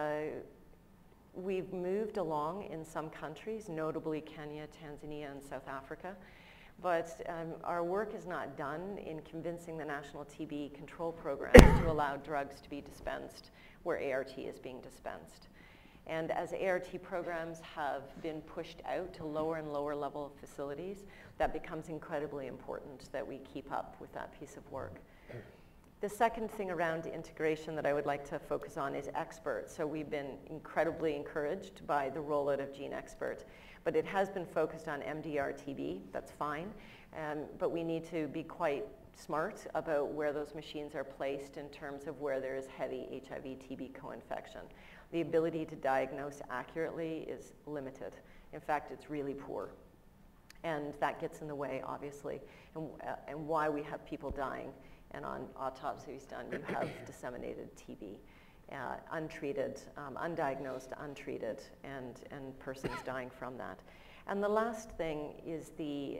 we've moved along in some countries, notably Kenya, Tanzania, and South Africa, but our work is not done in convincing the national TB control programs to allow drugs to be dispensed where ART is being dispensed. And as ART programs have been pushed out to lower and lower level facilities, that becomes incredibly important that we keep up with that piece of work. The second thing around integration that I would like to focus on is experts. So we've been incredibly encouraged by the rollout of Gene Expert, but it has been focused on MDR-TB, that's fine, but we need to be quite smart about where those machines are placed in terms of where there is heavy HIV-TB co-infection. The ability to diagnose accurately is limited. In fact, it's really poor. And that gets in the way, obviously, and why we have people dying. And on autopsies done, you have disseminated TB, untreated, undiagnosed, untreated, and persons dying from that. And the last thing is the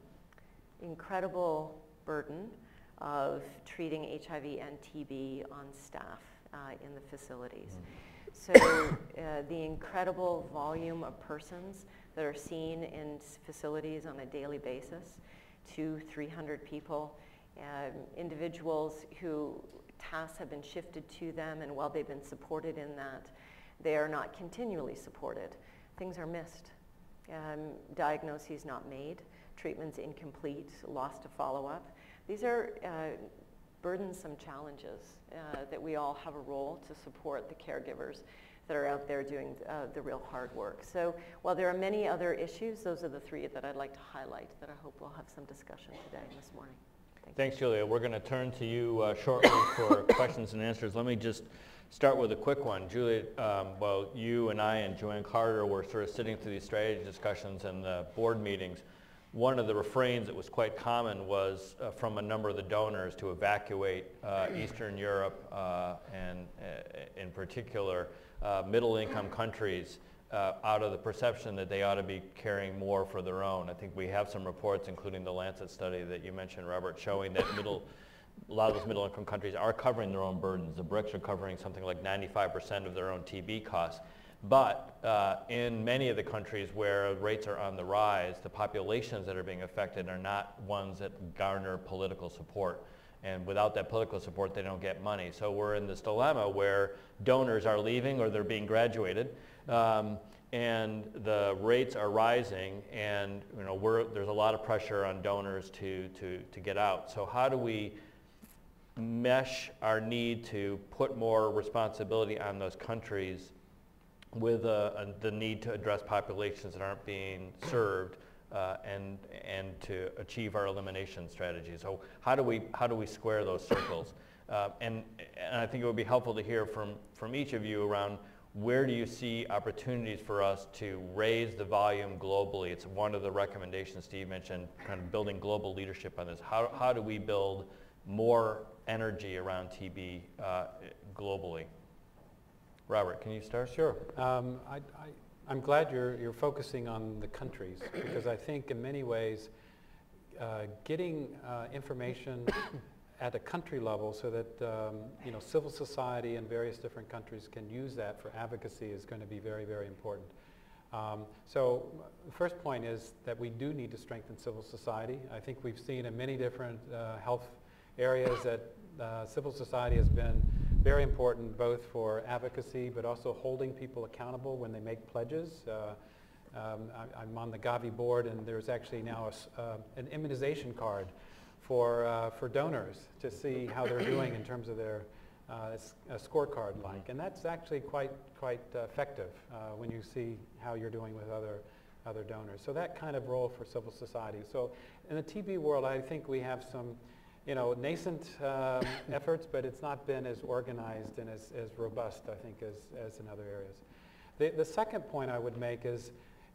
incredible burden of treating HIV and TB on staff in the facilities. So the incredible volume of persons that are seen in facilities on a daily basis, 200-300 people, individuals who tasks have been shifted to them, and while they've been supported in that, they are not continually supported. Things are missed. Diagnoses not made, treatments incomplete, lost to follow-up. These are burdensome challenges that we all have a role to support the caregivers that are out there doing the real hard work. So while there are many other issues, those are the three that I'd like to highlight that I hope we'll have some discussion today and this morning. Thanks, Julia. We're going to turn to you shortly for questions and answers. Let me just start with a quick one. Julia, well, you and I and Joanne Carter were sort of sitting through these strategy discussions and the board meetings. One of the refrains that was quite common was from a number of the donors to evacuate Eastern Europe and in particular middle-income countries out of the perception that they ought to be carrying more for their own. I think we have some reports, including the Lancet study that you mentioned, Robert, showing that a lot of those middle-income countries are covering their own burdens. The BRICS are covering something like 95% of their own TB costs. But in many of the countries where rates are on the rise, the populations that are being affected are not ones that garner political support. And without that political support, they don't get money. So we're in this dilemma where donors are leaving or they're being graduated, and the rates are rising, and there's a lot of pressure on donors to get out. So how do we mesh our need to put more responsibility on those countries with the need to address populations that aren't being served and to achieve our elimination strategy? So how do we square those circles? And I think it would be helpful to hear from each of you around where do you see opportunities for us to raise the volume globally? It's one of the recommendations Steve mentioned, kind of building global leadership on this. How do we build more energy around TB globally? Robert, can you start? Sure. I'm glad you're focusing on the countries, because I think in many ways getting information at a country level so that civil society in various different countries can use that for advocacy is going to be very, very important. So the first point is that we do need to strengthen civil society. I think we've seen in many different health areas that civil society has been very important both for advocacy but also holding people accountable when they make pledges. I'm on the Gavi board, and there's actually now an immunization card for donors to see how they're doing in terms of their scorecard like, and that's actually quite effective when you see how you're doing with other donors. So that kind of role for civil society. So in the TB world, I think we have some nascent efforts, but it's not been as organized and as robust, I think, as in other areas. The second point I would make is,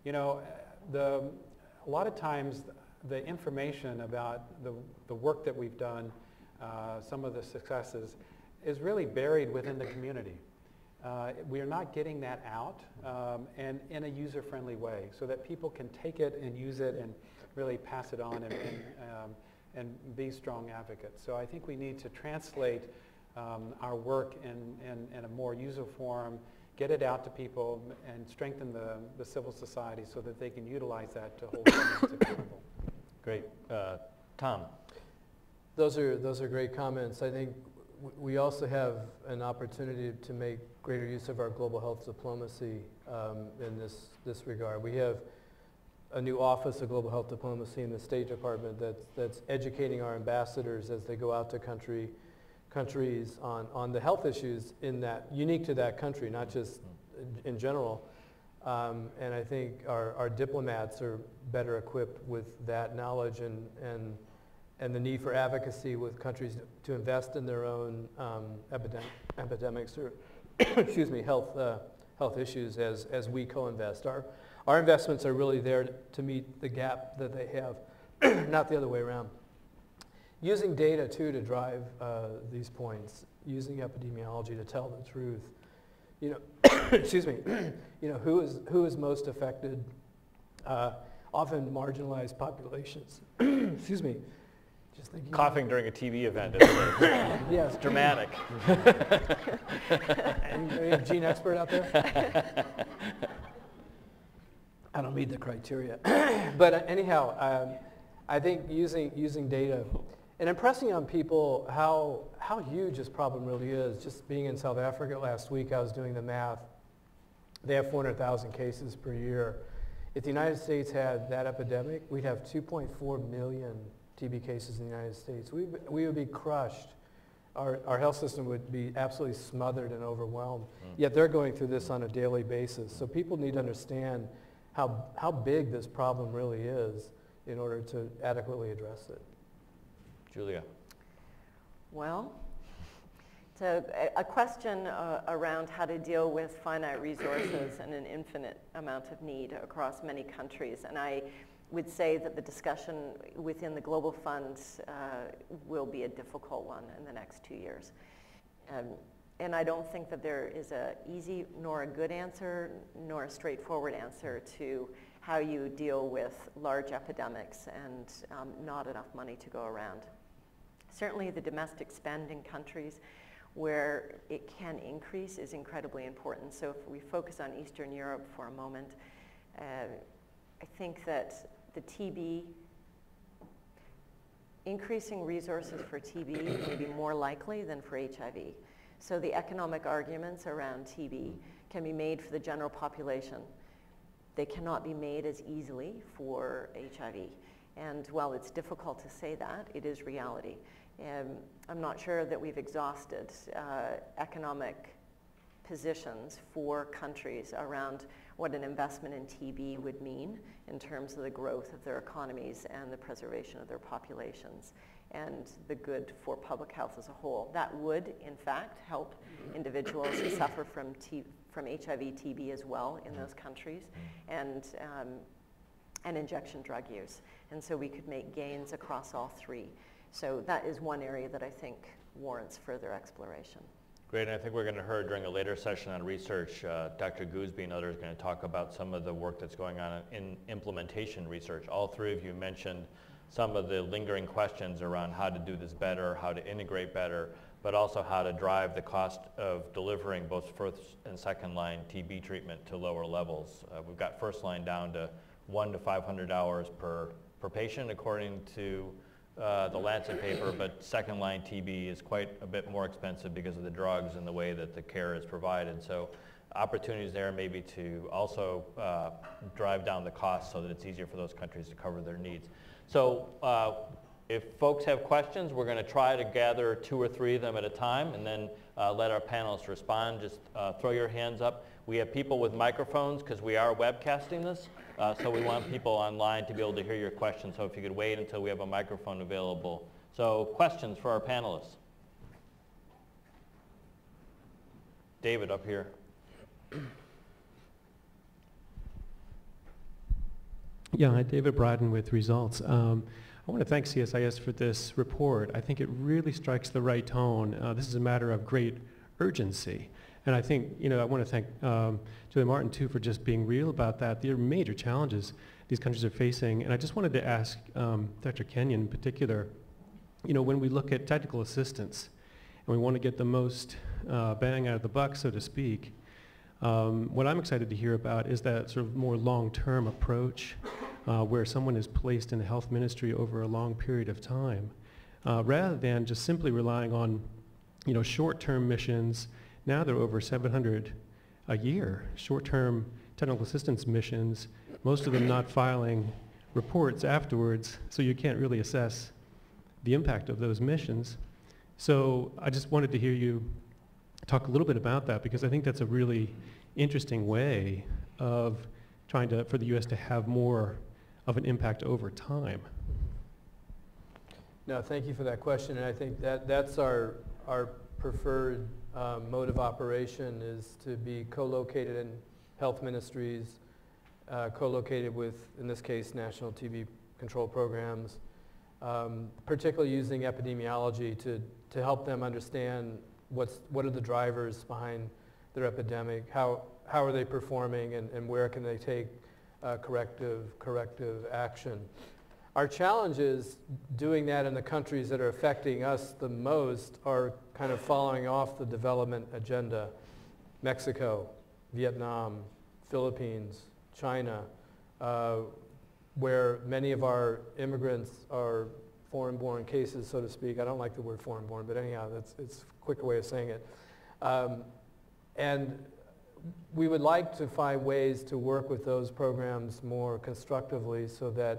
a lot of times the information about the work that we've done, some of the successes, is really buried within the community. We are not getting that out and in a user-friendly way so that people can take it and use it and really pass it on and be strong advocates. So I think we need to translate our work in a more user form, get it out to people, and strengthen the civil society so that they can utilize that to hold governments accountable. Great. Tom? Those are great comments. I think we also have an opportunity to make greater use of our global health diplomacy in this regard. We have a new office of global health diplomacy in the State Department that's educating our ambassadors as they go out to countries countries on the health issues in that, unique to that country, not just in general. And I think our diplomats are better equipped with that knowledge and the need for advocacy with countries to invest in their own epidemics or excuse me, health issues as we co-invest. Our investments are really there to meet the gap that they have, not the other way around. Using data too to drive these points, using epidemiology to tell the truth. You know, excuse me, you know, who is most affected, often marginalized populations. Excuse me. Just thinking Coughing during a TV event, isn't it? Yes. It's dramatic. Any gene expert out there? I don't meet the criteria. But anyhow, I think using data and impressing on people how huge this problem really is. Just being in South Africa last week, I was doing the math. They have 400,000 cases per year. If the United States had that epidemic, we'd have 2.4 million TB cases in the United States. We would be crushed. Our health system would be absolutely smothered and overwhelmed. Yet they're going through this on a daily basis. So people need to understand how big this problem really is in order to adequately address it. Julia. Well, so a question around how to deal with finite resources and an infinite amount of need across many countries. And I would say that the discussion within the Global Funds will be a difficult one in the next 2 years. And I don't think that there is an easy nor a good answer nor a straightforward answer to how you deal with large epidemics and not enough money to go around. Certainly the domestic spend in countries where it can increase is incredibly important. So if we focus on Eastern Europe for a moment, I think that the TB, increasing resources for TB may be more likely than for HIV. So the economic arguments around TB can be made for the general population. They cannot be made as easily for HIV. And while it's difficult to say that, it is reality. I'm not sure that we've exhausted economic positions for countries around what an investment in TB would mean in terms of the growth of their economies and the preservation of their populations and the good for public health as a whole. That would, in fact, help individuals who suffer from HIV, TB as well in those countries, and injection drug use. And so we could make gains across all three. So that is one area that I think warrants further exploration. Great, and I think we're going to hear during a later session on research, Dr. Gooseby and others are going to talk about some of the work that's going on in implementation research. All three of you mentioned some of the lingering questions around how to do this better, how to integrate better, but also how to drive the cost of delivering both first and second line TB treatment to lower levels. We've got first line down to $100 to $500 per patient according to the Lancet paper, but second line TB is quite a bit more expensive because of the drugs and the way that the care is provided. So opportunities there maybe to also drive down the cost so that it's easier for those countries to cover their needs. So if folks have questions, we're going to try to gather 2 or 3 of them at a time and then let our panelists respond. Just throw your hands up. We have people with microphones because we are webcasting this, so we want people online to be able to hear your questions. So if you could wait until we have a microphone available. So questions for our panelists. David up here. Yeah, hi, David Bryden with Results. I want to thank CSIS for this report. I think it really strikes the right tone. This is a matter of great urgency. And I think, I want to thank Julia Martin, too, for just being real about that. There are major challenges these countries are facing. And I just wanted to ask Dr. Kenyon in particular, when we look at technical assistance and we want to get the most bang out of the buck, so to speak, what I'm excited to hear about is that sort of more long-term approach where someone is placed in the health ministry over a long period of time, rather than just simply relying on, short-term missions. Now there are over 700 a year, short-term technical assistance missions, most of them not filing reports afterwards, so you can't really assess the impact of those missions. So I just wanted to hear you talk a little bit about that, because I think that's a really interesting way of trying to, for the U.S. to have more of an impact over time. No, thank you for that question, and I think that's our preferred mode of operation, is to be co-located in health ministries, co-located with, in this case, national TB control programs, particularly using epidemiology to help them understand what are the drivers behind their epidemic, how are they performing, and where can they take corrective action. Our challenge is doing that in the countries that are affecting us the most are kind of following off the development agenda. Mexico, Vietnam, Philippines, China, where many of our immigrants are foreign-born cases, so to speak. I don't like the word foreign-born, but anyhow, it's a quicker way of saying it. And we would like to find ways to work with those programs more constructively so that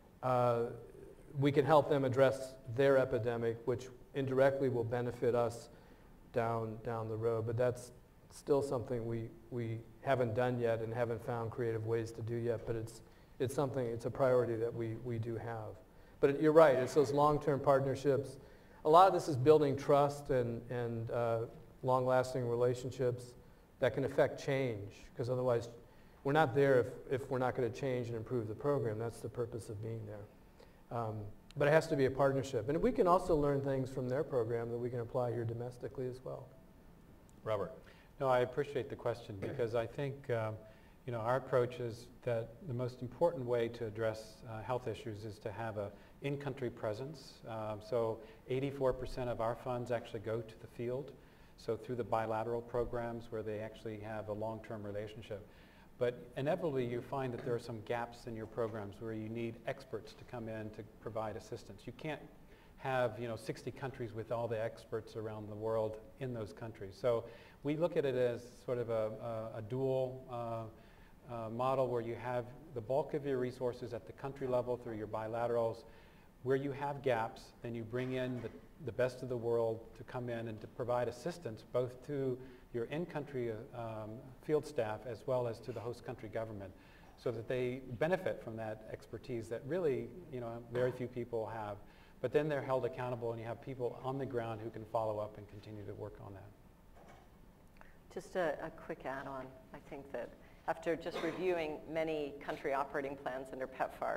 we can help them address their epidemic, which indirectly will benefit us down the road. But that's still something we haven't done yet and haven't found creative ways to do yet, but it's something, it's a priority that we do have. But you're right, it's those long-term partnerships. A lot of this is building trust and long-lasting relationships that can affect change, because otherwise we're not there if we're not going to change and improve the program. That's the purpose of being there. But it has to be a partnership. And we can also learn things from their program that we can apply here domestically as well. Robert. No, I appreciate the question, because I think our approach is that the most important way to address health issues is to have an in-country presence. So 84% of our funds actually go to the field, so through the bilateral programs where they actually have a long-term relationship. But inevitably you find that there are some gaps in your programs where you need experts to come in to provide assistance. You can't have 60 countries with all the experts around the world in those countries. So we look at it as sort of a dual model where you have the bulk of your resources at the country level through your bilaterals. Where you have gaps, then you bring in the best of the world to come in and to provide assistance both to your in-country field staff as well as to the host country government, so that they benefit from that expertise that really very few people have. But then they're held accountable, and you have people on the ground who can follow up and continue to work on that. Just a quick add-on. I think that after just reviewing many country operating plans under PEPFAR,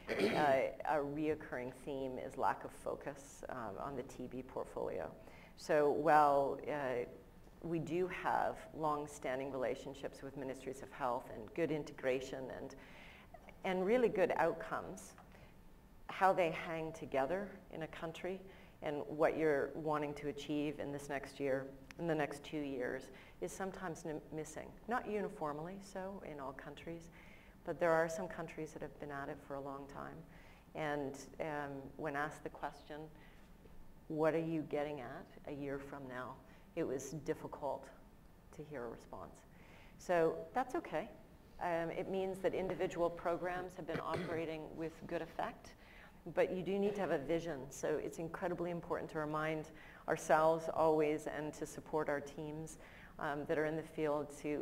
a reoccurring theme is lack of focus on the TB portfolio. So while we do have long-standing relationships with ministries of health and good integration and really good outcomes, how they hang together in a country and what you're wanting to achieve in this next year, in the next 2 years, is sometimes missing. Not uniformly so in all countries, but there are some countries that have been at it for a long time. And when asked the question, what are you getting at a year from now? It was difficult to hear a response. So that's okay. It means that individual programs have been operating with good effect, but you do need to have a vision. So it's incredibly important to remind ourselves always and to support our teams that are in the field to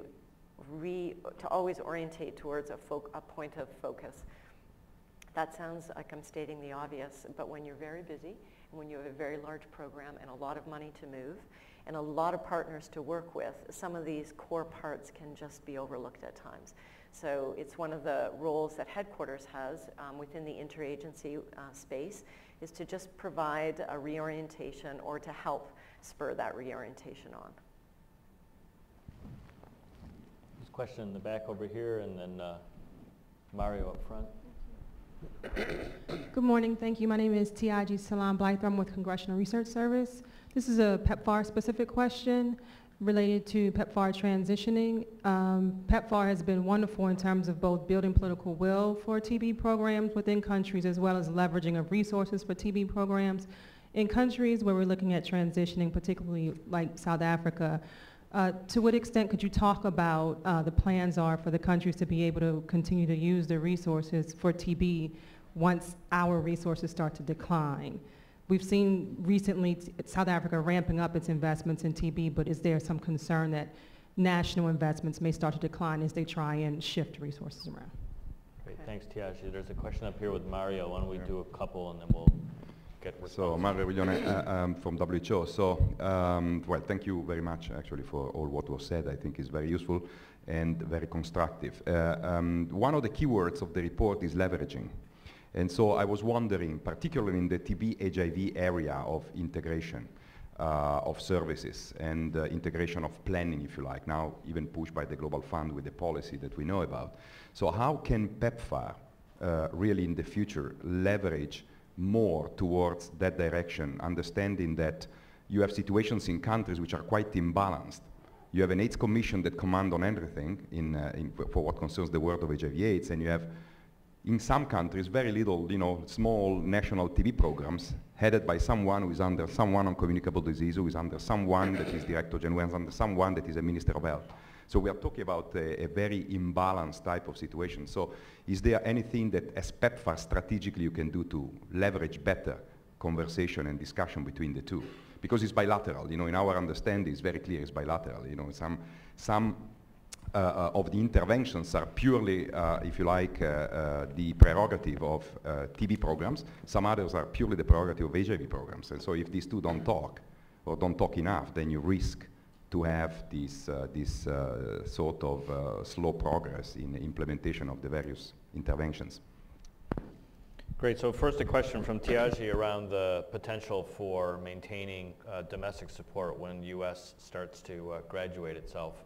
always orientate towards a point of focus. That sounds like I'm stating the obvious, but when you're very busy and when you have a very large program and a lot of money to move and a lot of partners to work with, some of these core parts can just be overlooked at times. So it's one of the roles that headquarters has within the interagency space, is to just provide a reorientation or to help spur that reorientation on. There's a question in the back over here, and then Mario up front. Good morning, thank you. My name is T.I.G. Salam Blyther. I'm with Congressional Research Service. This is a PEPFAR specific question related to PEPFAR transitioning. PEPFAR has been wonderful in terms of both building political will for TB programs within countries as well as leveraging of resources for TB programs in countries where we're looking at transitioning, particularly like South Africa. To what extent could you talk about the plans are for the countries to be able to continue to use their resources for TB once our resources start to decline? We've seen recently South Africa ramping up its investments in TB, but is there some concern that national investments may start to decline as they try and shift resources around? Great, thanks Tiaji. There's a question up here with Mario. Why don't we do a couple and then we'll get responses. So Mario Riglione from WHO. So, well, thank you very much actually for all what was said. I think is very useful and very constructive. One of the keywords of the report is leveraging. And so I was wondering, particularly in the TB HIV area of integration of services and integration of planning, if you like, now even pushed by the Global Fund with the policy that we know about. So how can PEPFAR really in the future leverage more towards that direction, understanding that you have situations in countries which are quite imbalanced. You have an AIDS Commission that commands on everything for what concerns the world of HIV/AIDS, and you have, in some countries, very little, small national TB programs headed by someone who is under someone on communicable disease, who is under someone that is Director General, who is under someone that is a Minister of Health. So we are talking about a very imbalanced type of situation. So is there anything that as PEPFAR strategically you can do to leverage better conversation and discussion between the two? Because it's bilateral, in our understanding it's very clear it's bilateral. Some of the interventions are purely, if you like, the prerogative of TB programs. Some others are purely the prerogative of HIV programs. And so if these two don't talk, or don't talk enough, then you risk to have this sort of slow progress in the implementation of the various interventions. Great, so first a question from Tiaji around the potential for maintaining domestic support when the U.S. starts to graduate itself.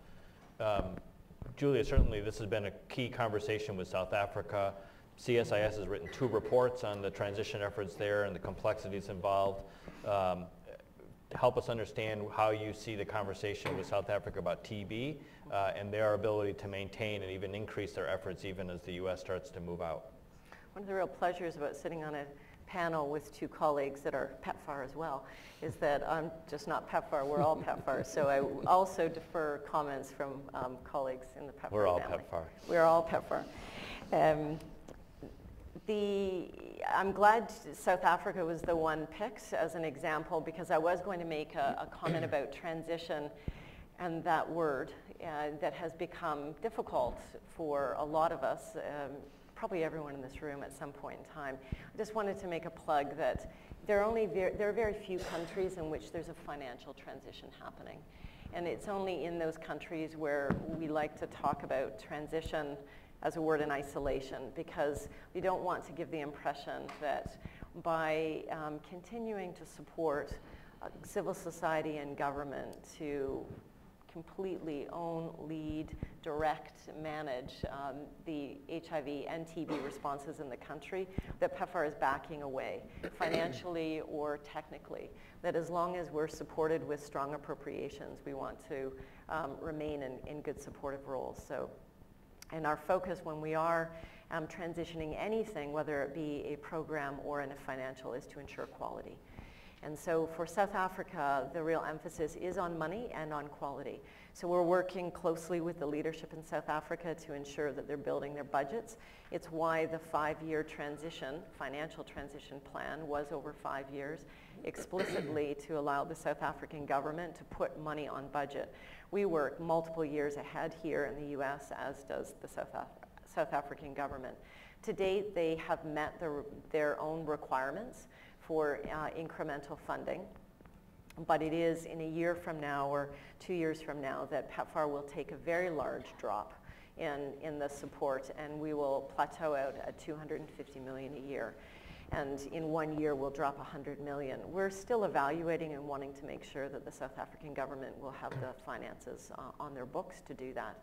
Julia, certainly this has been a key conversation with South Africa. CSIS has written 2 reports on the transition efforts there and the complexities involved. Help us understand how you see the conversation with South Africa about TB and their ability to maintain and even increase their efforts even as the U.S. starts to move out. One of the real pleasures about sitting on a panel with 2 colleagues that are PEPFAR as well is that I'm just not PEPFAR, we're all PEPFAR. So I also defer comments from colleagues in the PEPFAR We're all family. PEPFAR. We're all PEPFAR. I'm glad South Africa was the one picked as an example because I was going to make a comment about transition and that word that has become difficult for a lot of us, probably everyone in this room at some point in time. I just wanted to make a plug that there are very few countries in which there's a financial transition happening. And it's only in those countries where we like to talk about transition as a word in isolation because we don't want to give the impression that by continuing to support civil society and government to completely own, lead, direct, manage the HIV and TB responses in the country, that PEPFAR is backing away financially or technically. That as long as we're supported with strong appropriations, we want to remain in good supportive roles. So, and our focus when we are transitioning anything, whether it be a program or in a financial, is to ensure quality. And so for South Africa, the real emphasis is on money and on quality. So we're working closely with the leadership in South Africa to ensure that they're building their budgets. It's why the 5-year financial transition plan was over 5 years, explicitly to allow the South African government to put money on budget. We work multiple years ahead here in the US, as does the South African government. To date, they have met their own requirements for incremental funding, but it is in a year from now or 2 years from now that PEPFAR will take a very large drop in the support, and we will plateau out at $250 million a year. And in 1 year, we'll drop $100 million. We're still evaluating and wanting to make sure that the South African government will have the finances on their books to do that.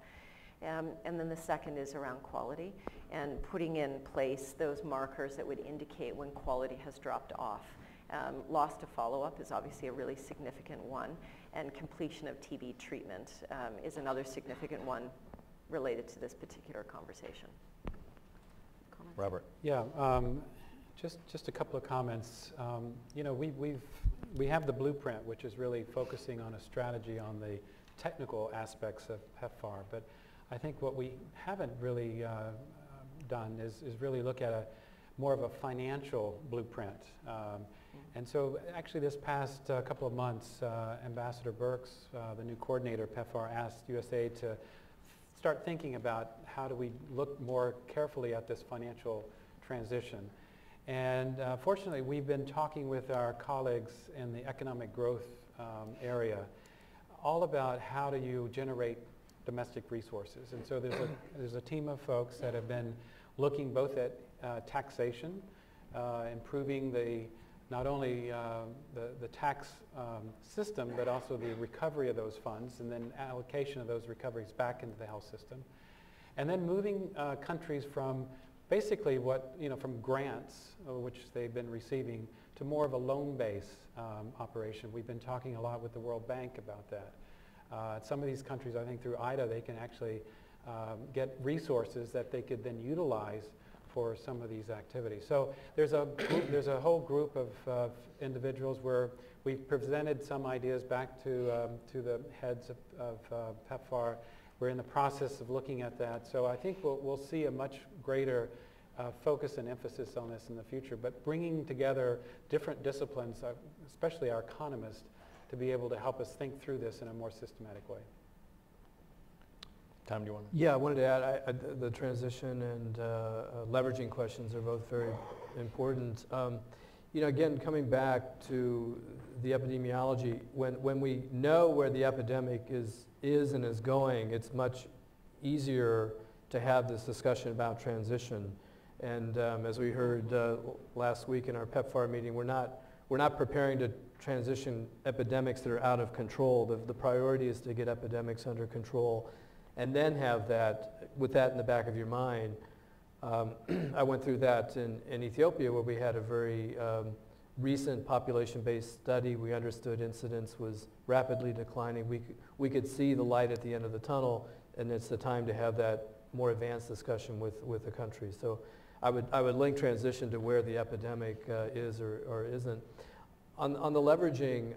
And then the second is around quality and putting in place those markers that would indicate when quality has dropped off. Loss to follow-up is obviously a really significant one, and completion of TB treatment is another significant one related to this particular conversation. Comments? Robert. Yeah, just a couple of comments. We have the blueprint, which is really focusing on a strategy on the technical aspects of PEPFAR, but I think what we haven't really done is really look at a more of a financial blueprint. And so actually this past couple of months, Ambassador Burks, the new coordinator, PEPFAR, asked USAID to start thinking about how do we look more carefully at this financial transition. And fortunately, we've been talking with our colleagues in the economic growth area all about how do you generate domestic resources. And so there's a team of folks that have been looking both at taxation, improving not only the tax system, but also the recovery of those funds, and then allocation of those recoveries back into the health system. And then moving countries from basically from grants, which they've been receiving, to more of a loan-based operation. We've been talking a lot with the World Bank about that. Some of these countries, I think through IDA, they can actually get resources that they could then utilize for some of these activities. So there's a whole group of individuals where we've presented some ideas back to the heads of PEPFAR. We're in the process of looking at that. So I think we'll see a much greater focus and emphasis on this in the future, but bringing together different disciplines, especially our economists, to be able to help us think through this in a more systematic way. Tom, do you want to? Yeah, I wanted to add the transition and leveraging questions are both very important. Again, coming back to the epidemiology, when we know where the epidemic is and is going, it's much easier to have this discussion about transition. And as we heard last week in our PEPFAR meeting, we're not preparing to transition epidemics that are out of control. The priority is to get epidemics under control, and then have that, with that in the back of your mind. I went through that in Ethiopia, where we had a very recent population-based study. We understood incidence was rapidly declining. We could see the light at the end of the tunnel, and it's the time to have that more advanced discussion with the country. So I would link transition to where the epidemic is or isn't. On the leveraging,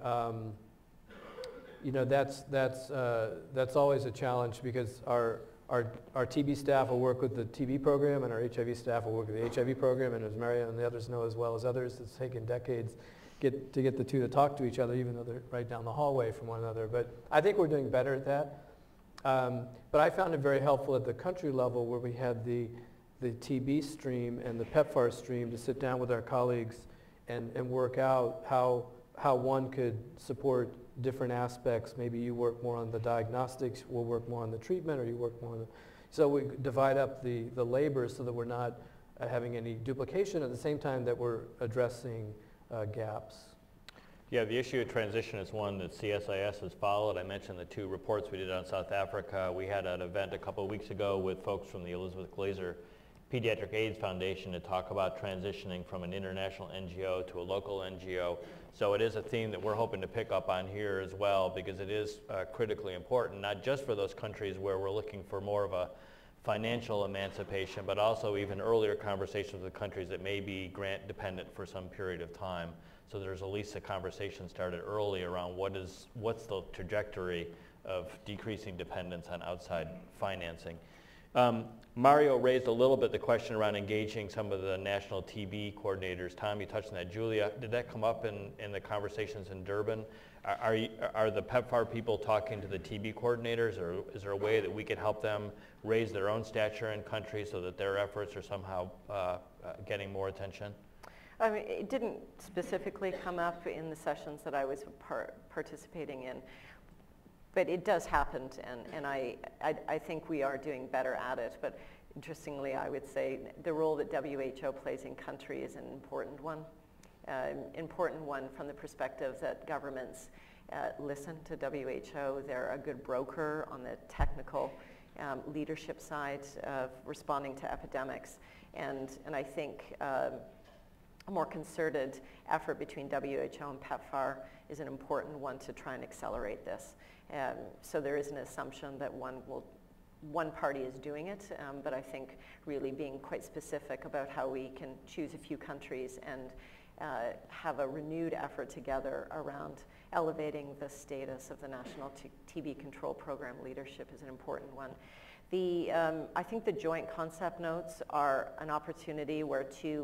that's always a challenge, because our TB staff will work with the TB program, and our HIV staff will work with the HIV program, and as Maria and the others know as well as others, it's taken decades to get the two to talk to each other, even though they're right down the hallway from one another. But I think we're doing better at that. But I found it very helpful at the country level, where we had the TB stream and the PEPFAR stream, to sit down with our colleagues and work out how one could support different aspects. Maybe you work more on the diagnostics, we'll work more on the treatment, or you work more on the... So we divide up the labor so that we're not having any duplication, at the same time that we're addressing gaps. Yeah, the issue of transition is one that CSIS has followed. I mentioned the 2 reports we did on South Africa. We had an event a couple of weeks ago with folks from the Elizabeth Glaser Pediatric AIDS Foundation to talk about transitioning from an international NGO to a local NGO. So it is a theme that we're hoping to pick up on here as well, because it is critically important, not just for those countries where we're looking for more of a financial emancipation, but also even earlier conversations with countries that may be grant dependent for some period of time. So there's at least a conversation started early around what's the trajectory of decreasing dependence on outside financing. Mario raised a little bit the question around engaging some of the national TB coordinators. Tom, you touched on that. Julia, did that come up in the conversations in Durban? Are the PEPFAR people talking to the TB coordinators, or is there a way that we could help them raise their own stature in countries so that their efforts are somehow getting more attention? I mean, it didn't specifically come up in the sessions that I was participating in. But it does happen, and I think we are doing better at it. But interestingly, I would say the role that WHO plays in country is an important one. From the perspective that governments listen to WHO. They're a good broker on the technical leadership side of responding to epidemics. And I think a more concerted effort between WHO and PEPFAR is an important one to try and accelerate this. So there is an assumption that one party is doing it, but I think really being quite specific about how we can choose a few countries and have a renewed effort together around elevating the status of the National TB Control Program leadership is an important one. I think the joint concept notes are an opportunity where 2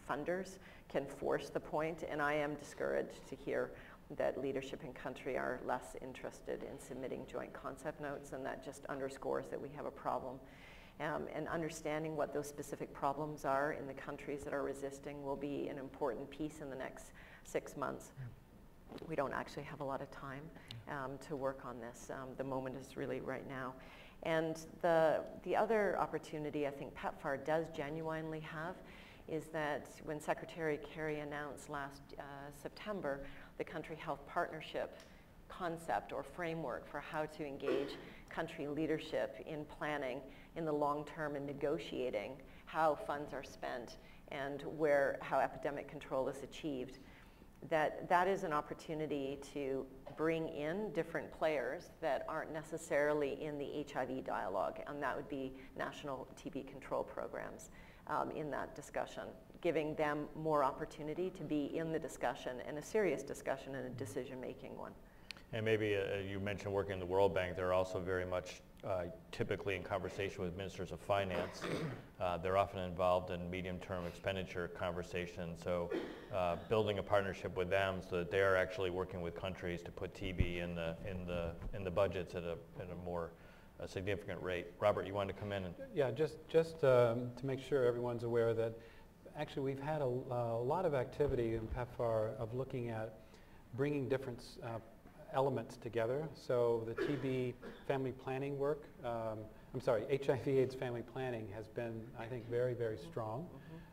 funders can force the point, and I am discouraged to hear that leadership in country are less interested in submitting joint concept notes, and that just underscores that we have a problem. And understanding what those specific problems are in the countries that are resisting will be an important piece in the next 6 months. We don't actually have a lot of time to work on this. The moment is really right now. And the other opportunity I think PEPFAR does genuinely have is that when Secretary Kerry announced last September the Country Health Partnership concept or framework for how to engage country leadership in planning in the long term and negotiating how funds are spent and how epidemic control is achieved, that is an opportunity to bring in different players that aren't necessarily in the HIV dialogue, and that would be national TB control programs in that discussion, giving them more opportunity to be in the discussion, and a serious discussion and a decision-making one. And maybe you mentioned working in the World Bank. They're also very much typically in conversation with ministers of finance. They're often involved in medium-term expenditure conversations. So building a partnership with them so that they're actually working with countries to put TB in the budgets at a more significant rate. Robert, you wanted to come in? Yeah, just to make sure everyone's aware that actually we've had a lot of activity in PEPFAR of looking at bringing different elements together. So the TB family planning work, HIV/AIDS family planning has been, I think, very, very strong.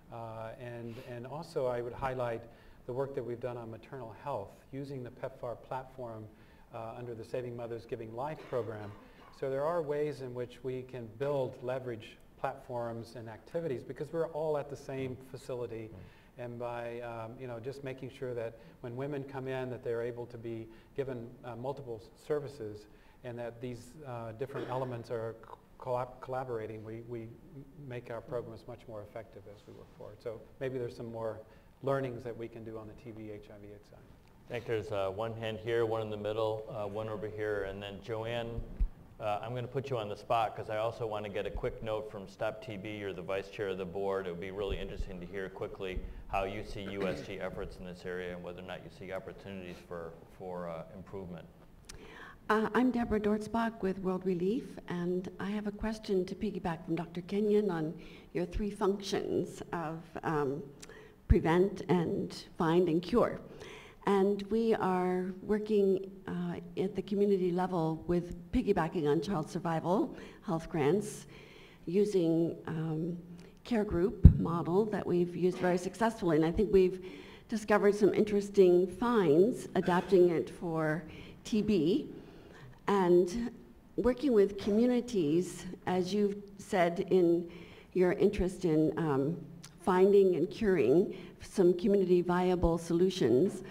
And also I would highlight the work that we've done on maternal health using the PEPFAR platform under the Saving Mothers Giving Life program. So there are ways in which we can leverage platforms and activities because we're all at the same facility. And by just making sure that when women come in that they're able to be given multiple services and that these different elements are collaborating, we make our programs much more effective as we work forward. So maybe there's some more learnings that we can do on the TB/HIV/AIDS side. I think there's one hand here, one in the middle, one over here, and then Joanne, I'm going to put you on the spot because I also want to get a quick note from Stop TB. You're the vice chair of the board. It would be really interesting to hear quickly how you see USG efforts in this area and whether or not you see opportunities for improvement. I'm Deborah Dortzbach with World Relief, and I have a question to piggyback from Dr. Kenyon on your 3 functions of prevent and find and cure. And we are working at the community level with piggybacking on child survival health grants using care group model that we've used very successfully. And I think we've discovered some interesting finds adapting it for TB. And working with communities, as you've said in your interest in finding and curing some community viable solutions,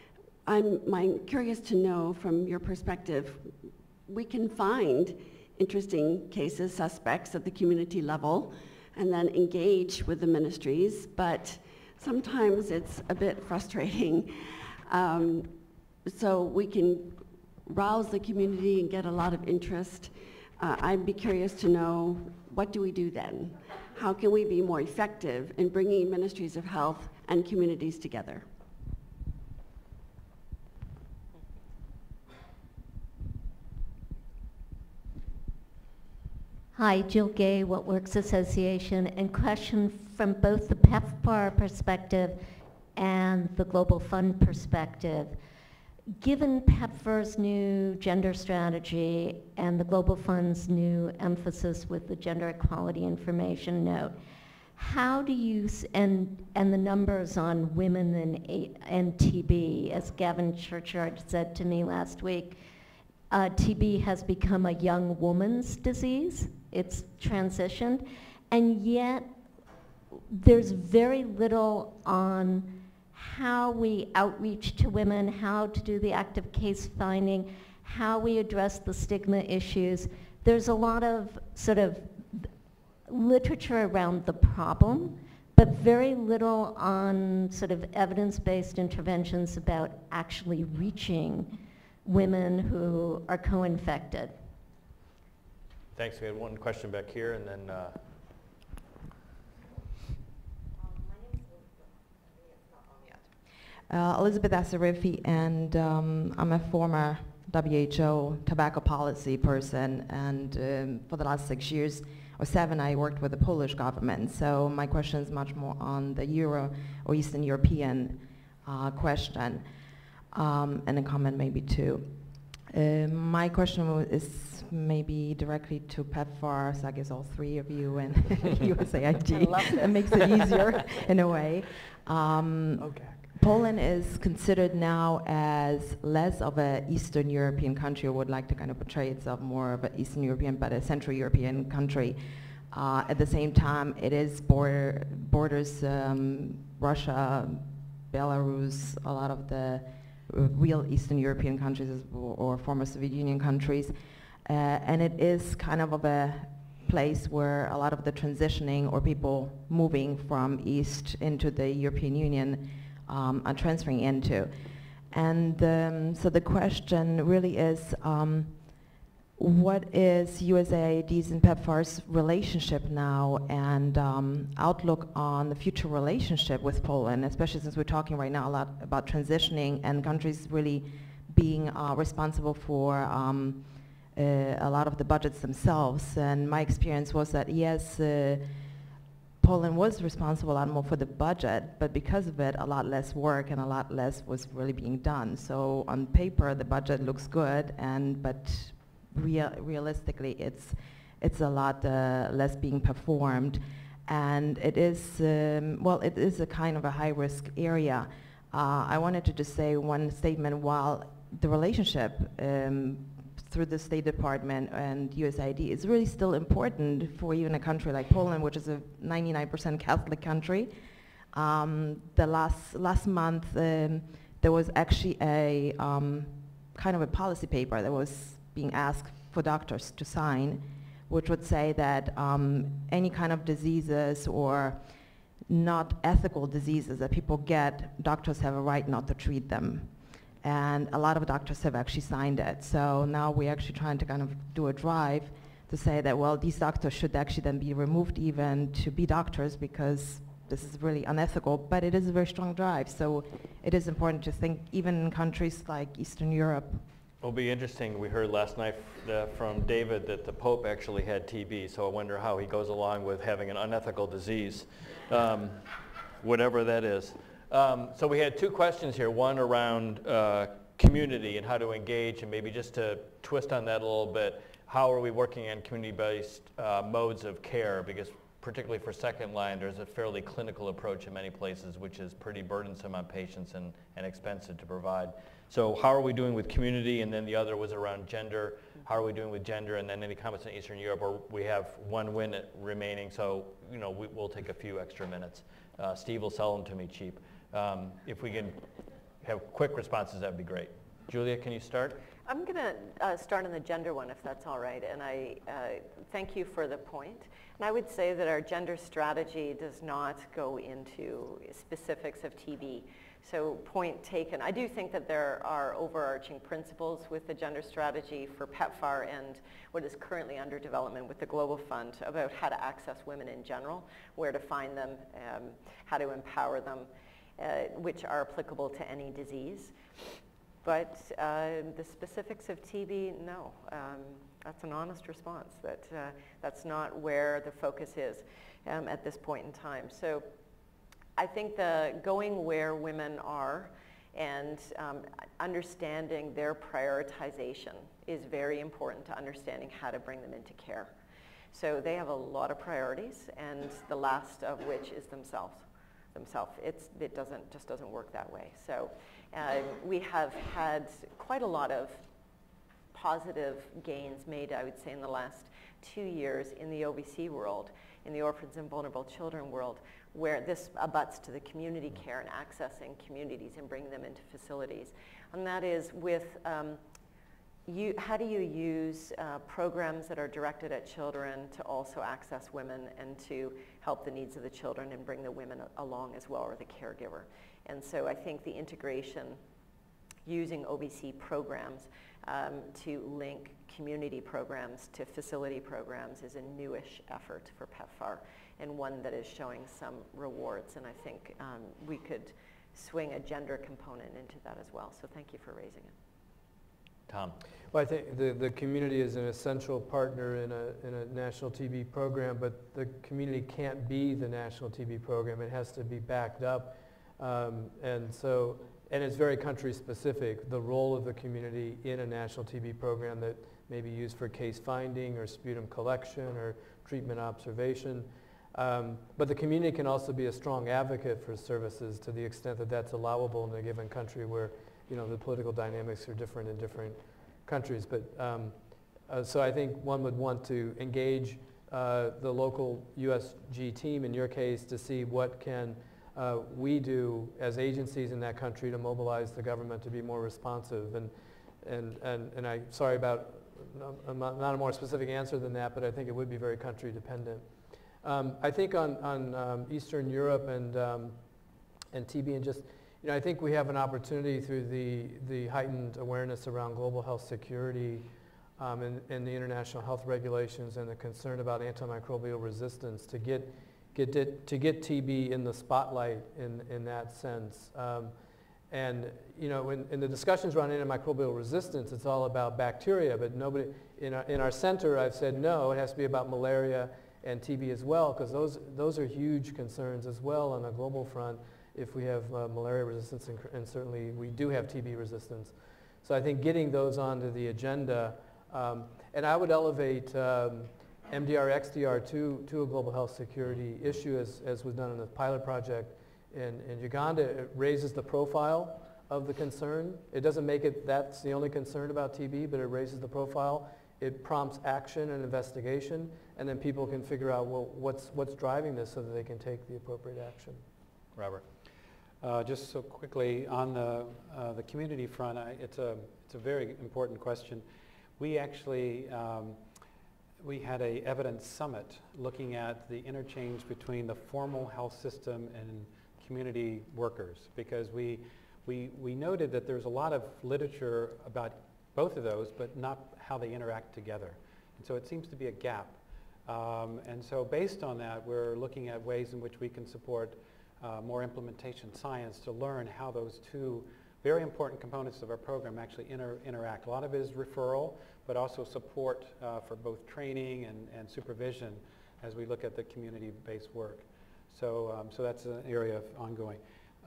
I'm curious to know from your perspective, we can find interesting cases, suspects at the community level, and then engage with the ministries, but sometimes it's a bit frustrating. So we can rouse the community and get a lot of interest. I'd be curious to know, what do we do then? How can we be more effective in bringing ministries of health and communities together? Hi, Jill Gay, What Works Association, and question from both the PEPFAR perspective and the Global Fund perspective. Given PEPFAR's new gender strategy and the Global Fund's new emphasis with the gender equality information note, how do you, and the numbers on women and TB, as Gavin Churchard said to me last week, TB has become a young woman's disease. It's transitioned, and yet there's very little on how we outreach to women, how to do the active case finding, how we address the stigma issues. There's a lot of sort of literature around the problem, but very little on sort of evidence-based interventions about actually reaching women who are co-infected. Thanks. We had one question back here, and then Elizabeth Asarifi, and I'm a former WHO tobacco policy person, and for the last 6 years or 7, I worked with the Polish government. So my question is much more on the Euro or Eastern European question, and a comment maybe too. My question is maybe directly to PEPFAR, so I guess all 3 of you and USAID. It makes it easier in a way. Okay. Poland is considered now as less of an Eastern European country, or would like to kind of portray itself more of an Eastern European, but a Central European country. At the same time, it is borders Russia, Belarus, a lot of the real Eastern European countries or former Soviet Union countries. And it is kind of a place where a lot of the transitioning or people moving from East into the European Union are transferring into. And so the question really is, what is USAID's and PEPFAR's relationship now, and outlook on the future relationship with Poland, especially since we're talking right now a lot about transitioning and countries really being responsible for a lot of the budgets themselves. And my experience was that yes, Poland was responsible a lot more for the budget, but because of it, a lot less work and a lot less was really being done. So on paper, the budget looks good, but realistically, it's a lot less being performed, and it is it is a kind of a high-risk area. I wanted to just say one statement. While the relationship through the State Department and USAID is really still important for even a country like Poland, which is a 99% Catholic country. The last month, there was actually a kind of a policy paper that was being asked for doctors to sign, which would say that any kind of diseases or not ethical diseases that people get, doctors have a right not to treat them. And a lot of doctors have actually signed it. So now we're actually trying to kind of do a drive to say that, well, these doctors should actually then be removed even to be doctors, because this is really unethical, but it is a very strong drive. So it is important to think, even in countries like Eastern Europe. It'll be interesting. We heard last night from David that the Pope actually had TB, so I wonder how he goes along with having an unethical disease, whatever that is. So we had 2 questions here, one around community and how to engage, and maybe just to twist on that a little bit, how are we working on community-based modes of care, because particularly for second line, there's a fairly clinical approach in many places, which is pretty burdensome on patients and expensive to provide. So how are we doing with community? And then the other was around gender. How are we doing with gender? And then any comments on Eastern Europe, or we have 1 minute remaining, so we'll take a few extra minutes. Steve will sell them to me cheap. If we can have quick responses, that'd be great. Julia, can you start? I'm going to start on the gender one, if that's all right. And I thank you for the point. And I would say that our gender strategy does not go into specifics of TB. So point taken. I do think that there are overarching principles with the gender strategy for PEPFAR and what is currently under development with the Global Fund about how to access women in general, where to find them, how to empower them, which are applicable to any disease. But the specifics of TB, no. That's an honest response. That's not where the focus is at this point in time. So I think the going where women are and understanding their prioritization is very important to understanding how to bring them into care. So they have a lot of priorities, and the last of which is themselves. It just doesn't work that way. So we have had quite a lot of positive gains made, I would say, in the last 2 years in the OVC world, in the orphans and vulnerable children world, where this abuts to the community care and accessing communities and bringing them into facilities. And that is with how do you use programs that are directed at children to also access women and to help the needs of the children and bring the women along as well, or the caregiver. And so I think the integration using OVC programs to link community programs to facility programs is a newish effort for PEPFAR, and one that is showing some rewards. And I think we could swing a gender component into that as well. So thank you for raising it. Tom. Well, I think the community is an essential partner in a national TB program, but the community can't be the national TB program. It has to be backed up. And it's very country specific, the role of the community in a national TB program that may be used for case finding or sputum collection or treatment observation. But the community can also be a strong advocate for services to the extent that that's allowable in a given country where, you know, the political dynamics are different in different countries. But so I think one would want to engage the local USG team, in your case, to see what can we do as agencies in that country to mobilize the government to be more responsive. And I'm sorry about not a more specific answer than that, but I think it would be very country dependent. I think on Eastern Europe and TB, and just, you know, I think we have an opportunity through the heightened awareness around global health security and the international health regulations and the concern about antimicrobial resistance to get TB in the spotlight in that sense. And you know, in the discussions around antimicrobial resistance, it's all about bacteria, but nobody, in our center, I've said no, it has to be about malaria and TB as well, because those are huge concerns as well on a global front if we have malaria resistance, and certainly we do have TB resistance. So I think getting those onto the agenda, and I would elevate MDR, XDR to a global health security issue as was done in the pilot project in Uganda. It raises the profile of the concern. It doesn't make it that's the only concern about TB, but it raises the profile. It prompts action and investigation, and then people can figure out, well, what's driving this so that they can take the appropriate action. Robert. Just so quickly, on the community front, it's a very important question. We actually we had an evidence summit looking at the interchange between the formal health system and community workers, because we noted that there's a lot of literature about both of those, but not how they interact together. And so it seems to be a gap. And so based on that, we're looking at ways in which we can support more implementation science to learn how those two very important components of our program actually interact. A lot of it is referral, but also support for both training and supervision as we look at the community-based work. So, so that's an area of ongoing.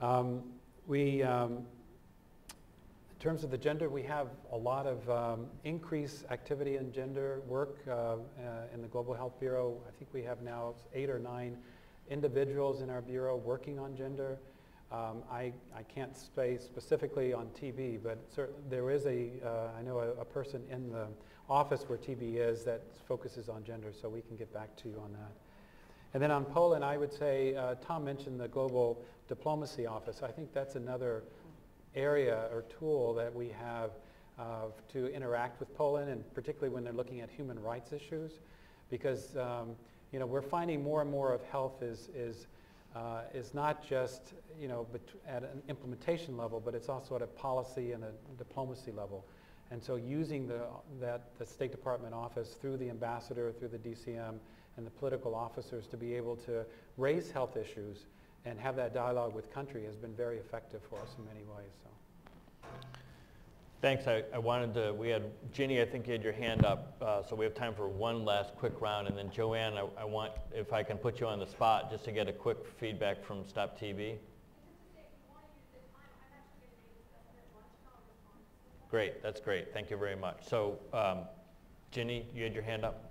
In terms of the gender, we have a lot of increased activity in gender work in the Global Health Bureau. I think we have now 8 or 9 individuals in our bureau working on gender. I can't say specifically on TB, but certainly there is I know a person in the office where TB is that focuses on gender, so we can get back to you on that. And then on Poland, I would say, Tom mentioned the Global Diplomacy Office. I think that's another area or tool that we have to interact with Poland, and particularly when they're looking at human rights issues, because you know, we're finding more and more of health is not just, you know, at an implementation level, but it's also at a policy and a diplomacy level. And so using the State Department office through the ambassador, through the DCM, and the political officers to be able to raise health issues and have that dialogue with country has been very effective for us in many ways. So. Thanks. I wanted to, we had, Ginny, I think you had your hand up, so we have time for one last quick round, and then Joanne, I want, if I can put you on the spot, just to get a quick feedback from Stop TB. Great, that's great. Thank you very much. So, Ginny, you had your hand up.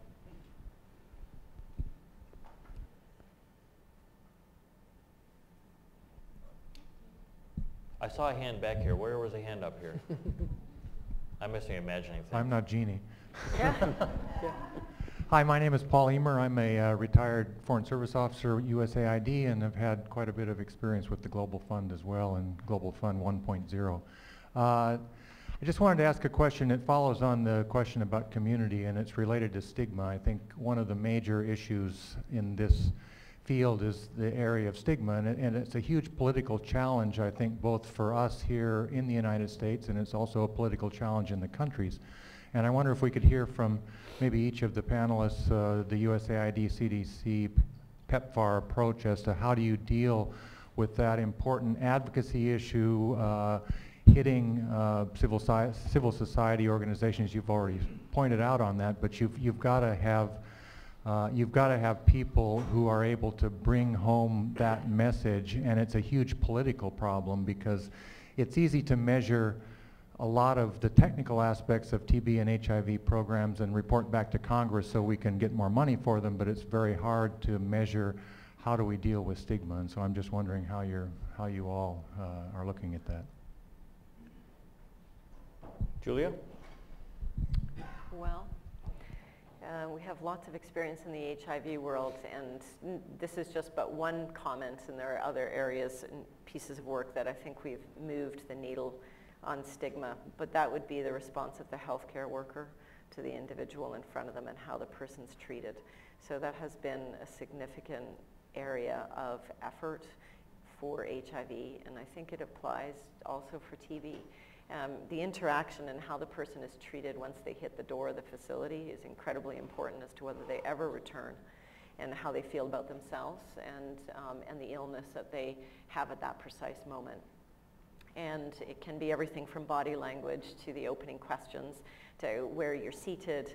I saw a hand back here. Where was a hand up here? I'm missing imagining things. I'm not Jeannie. Yeah. Hi, my name is Paul Emer. I'm a retired Foreign Service Officer at USAID, and have had quite a bit of experience with the Global Fund as well, and Global Fund 1.0. I just wanted to ask a question. It follows on the question about community, and it's related to stigma. I think one of the major issues in this field is the area of stigma, and it's a huge political challenge, I think, both for us here in the United States, and it's also a political challenge in the countries. And I wonder if we could hear from maybe each of the panelists, the USAID, CDC, PEPFAR approach as to how do you deal with that important advocacy issue hitting civil society organizations. You've already pointed out on that, but you've got to have people who are able to bring home that message, and it's a huge political problem because it's easy to measure a lot of the technical aspects of TB and HIV programs and report back to Congress so we can get more money for them, but it's very hard to measure how do we deal with stigma, and so I'm just wondering how you all are looking at that. Julia? Well, we have lots of experience in the HIV world, and this is just but one comment, and there are other areas and pieces of work that I think we've moved the needle on stigma, but that would be the response of the healthcare worker to the individual in front of them and how the person's treated. So that has been a significant area of effort for HIV, and I think it applies also for TB. The interaction and how the person is treated once they hit the door of the facility is incredibly important as to whether they ever return and how they feel about themselves and the illness that they have at that precise moment. And it can be everything from body language to the opening questions to where you're seated.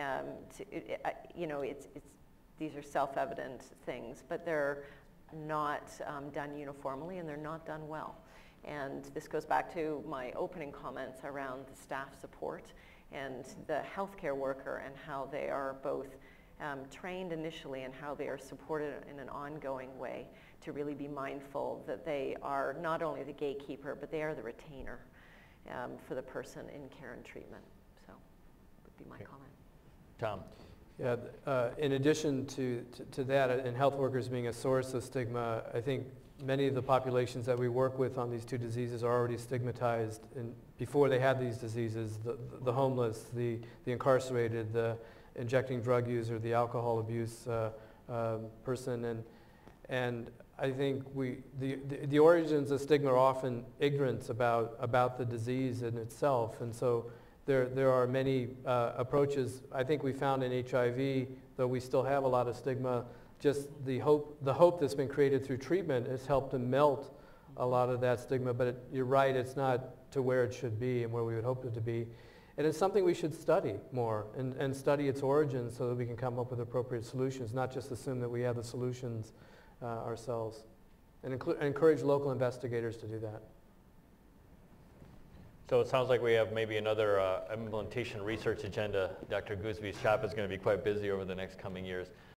These are self-evident things, but they're not done uniformly and they're not done well. And this goes back to my opening comments around the staff support and the healthcare worker and how they are both trained initially and how they are supported in an ongoing way to really be mindful that they are not only the gatekeeper, but they are the retainer for the person in care and treatment. So that would be my comment. Tom? Yeah, in addition to that, and health workers being a source of stigma, I think many of the populations that we work with on these two diseases are already stigmatized before they had these diseases, the homeless, the incarcerated, the injecting drug user, the alcohol abuse person, and I think the origins of stigma are often ignorance about the disease in itself, and so there are many approaches. I think we found in HIV, though we still have a lot of stigma, just the hope that's been created through treatment has helped to melt a lot of that stigma, but you're right, it's not to where it should be and where we would hope it to be. And it's something we should study more and study its origins so that we can come up with appropriate solutions, not just assume that we have the solutions ourselves. And encourage local investigators to do that. So it sounds like we have maybe another implementation research agenda. Dr. Goosby's shop is going to be quite busy over the next coming years.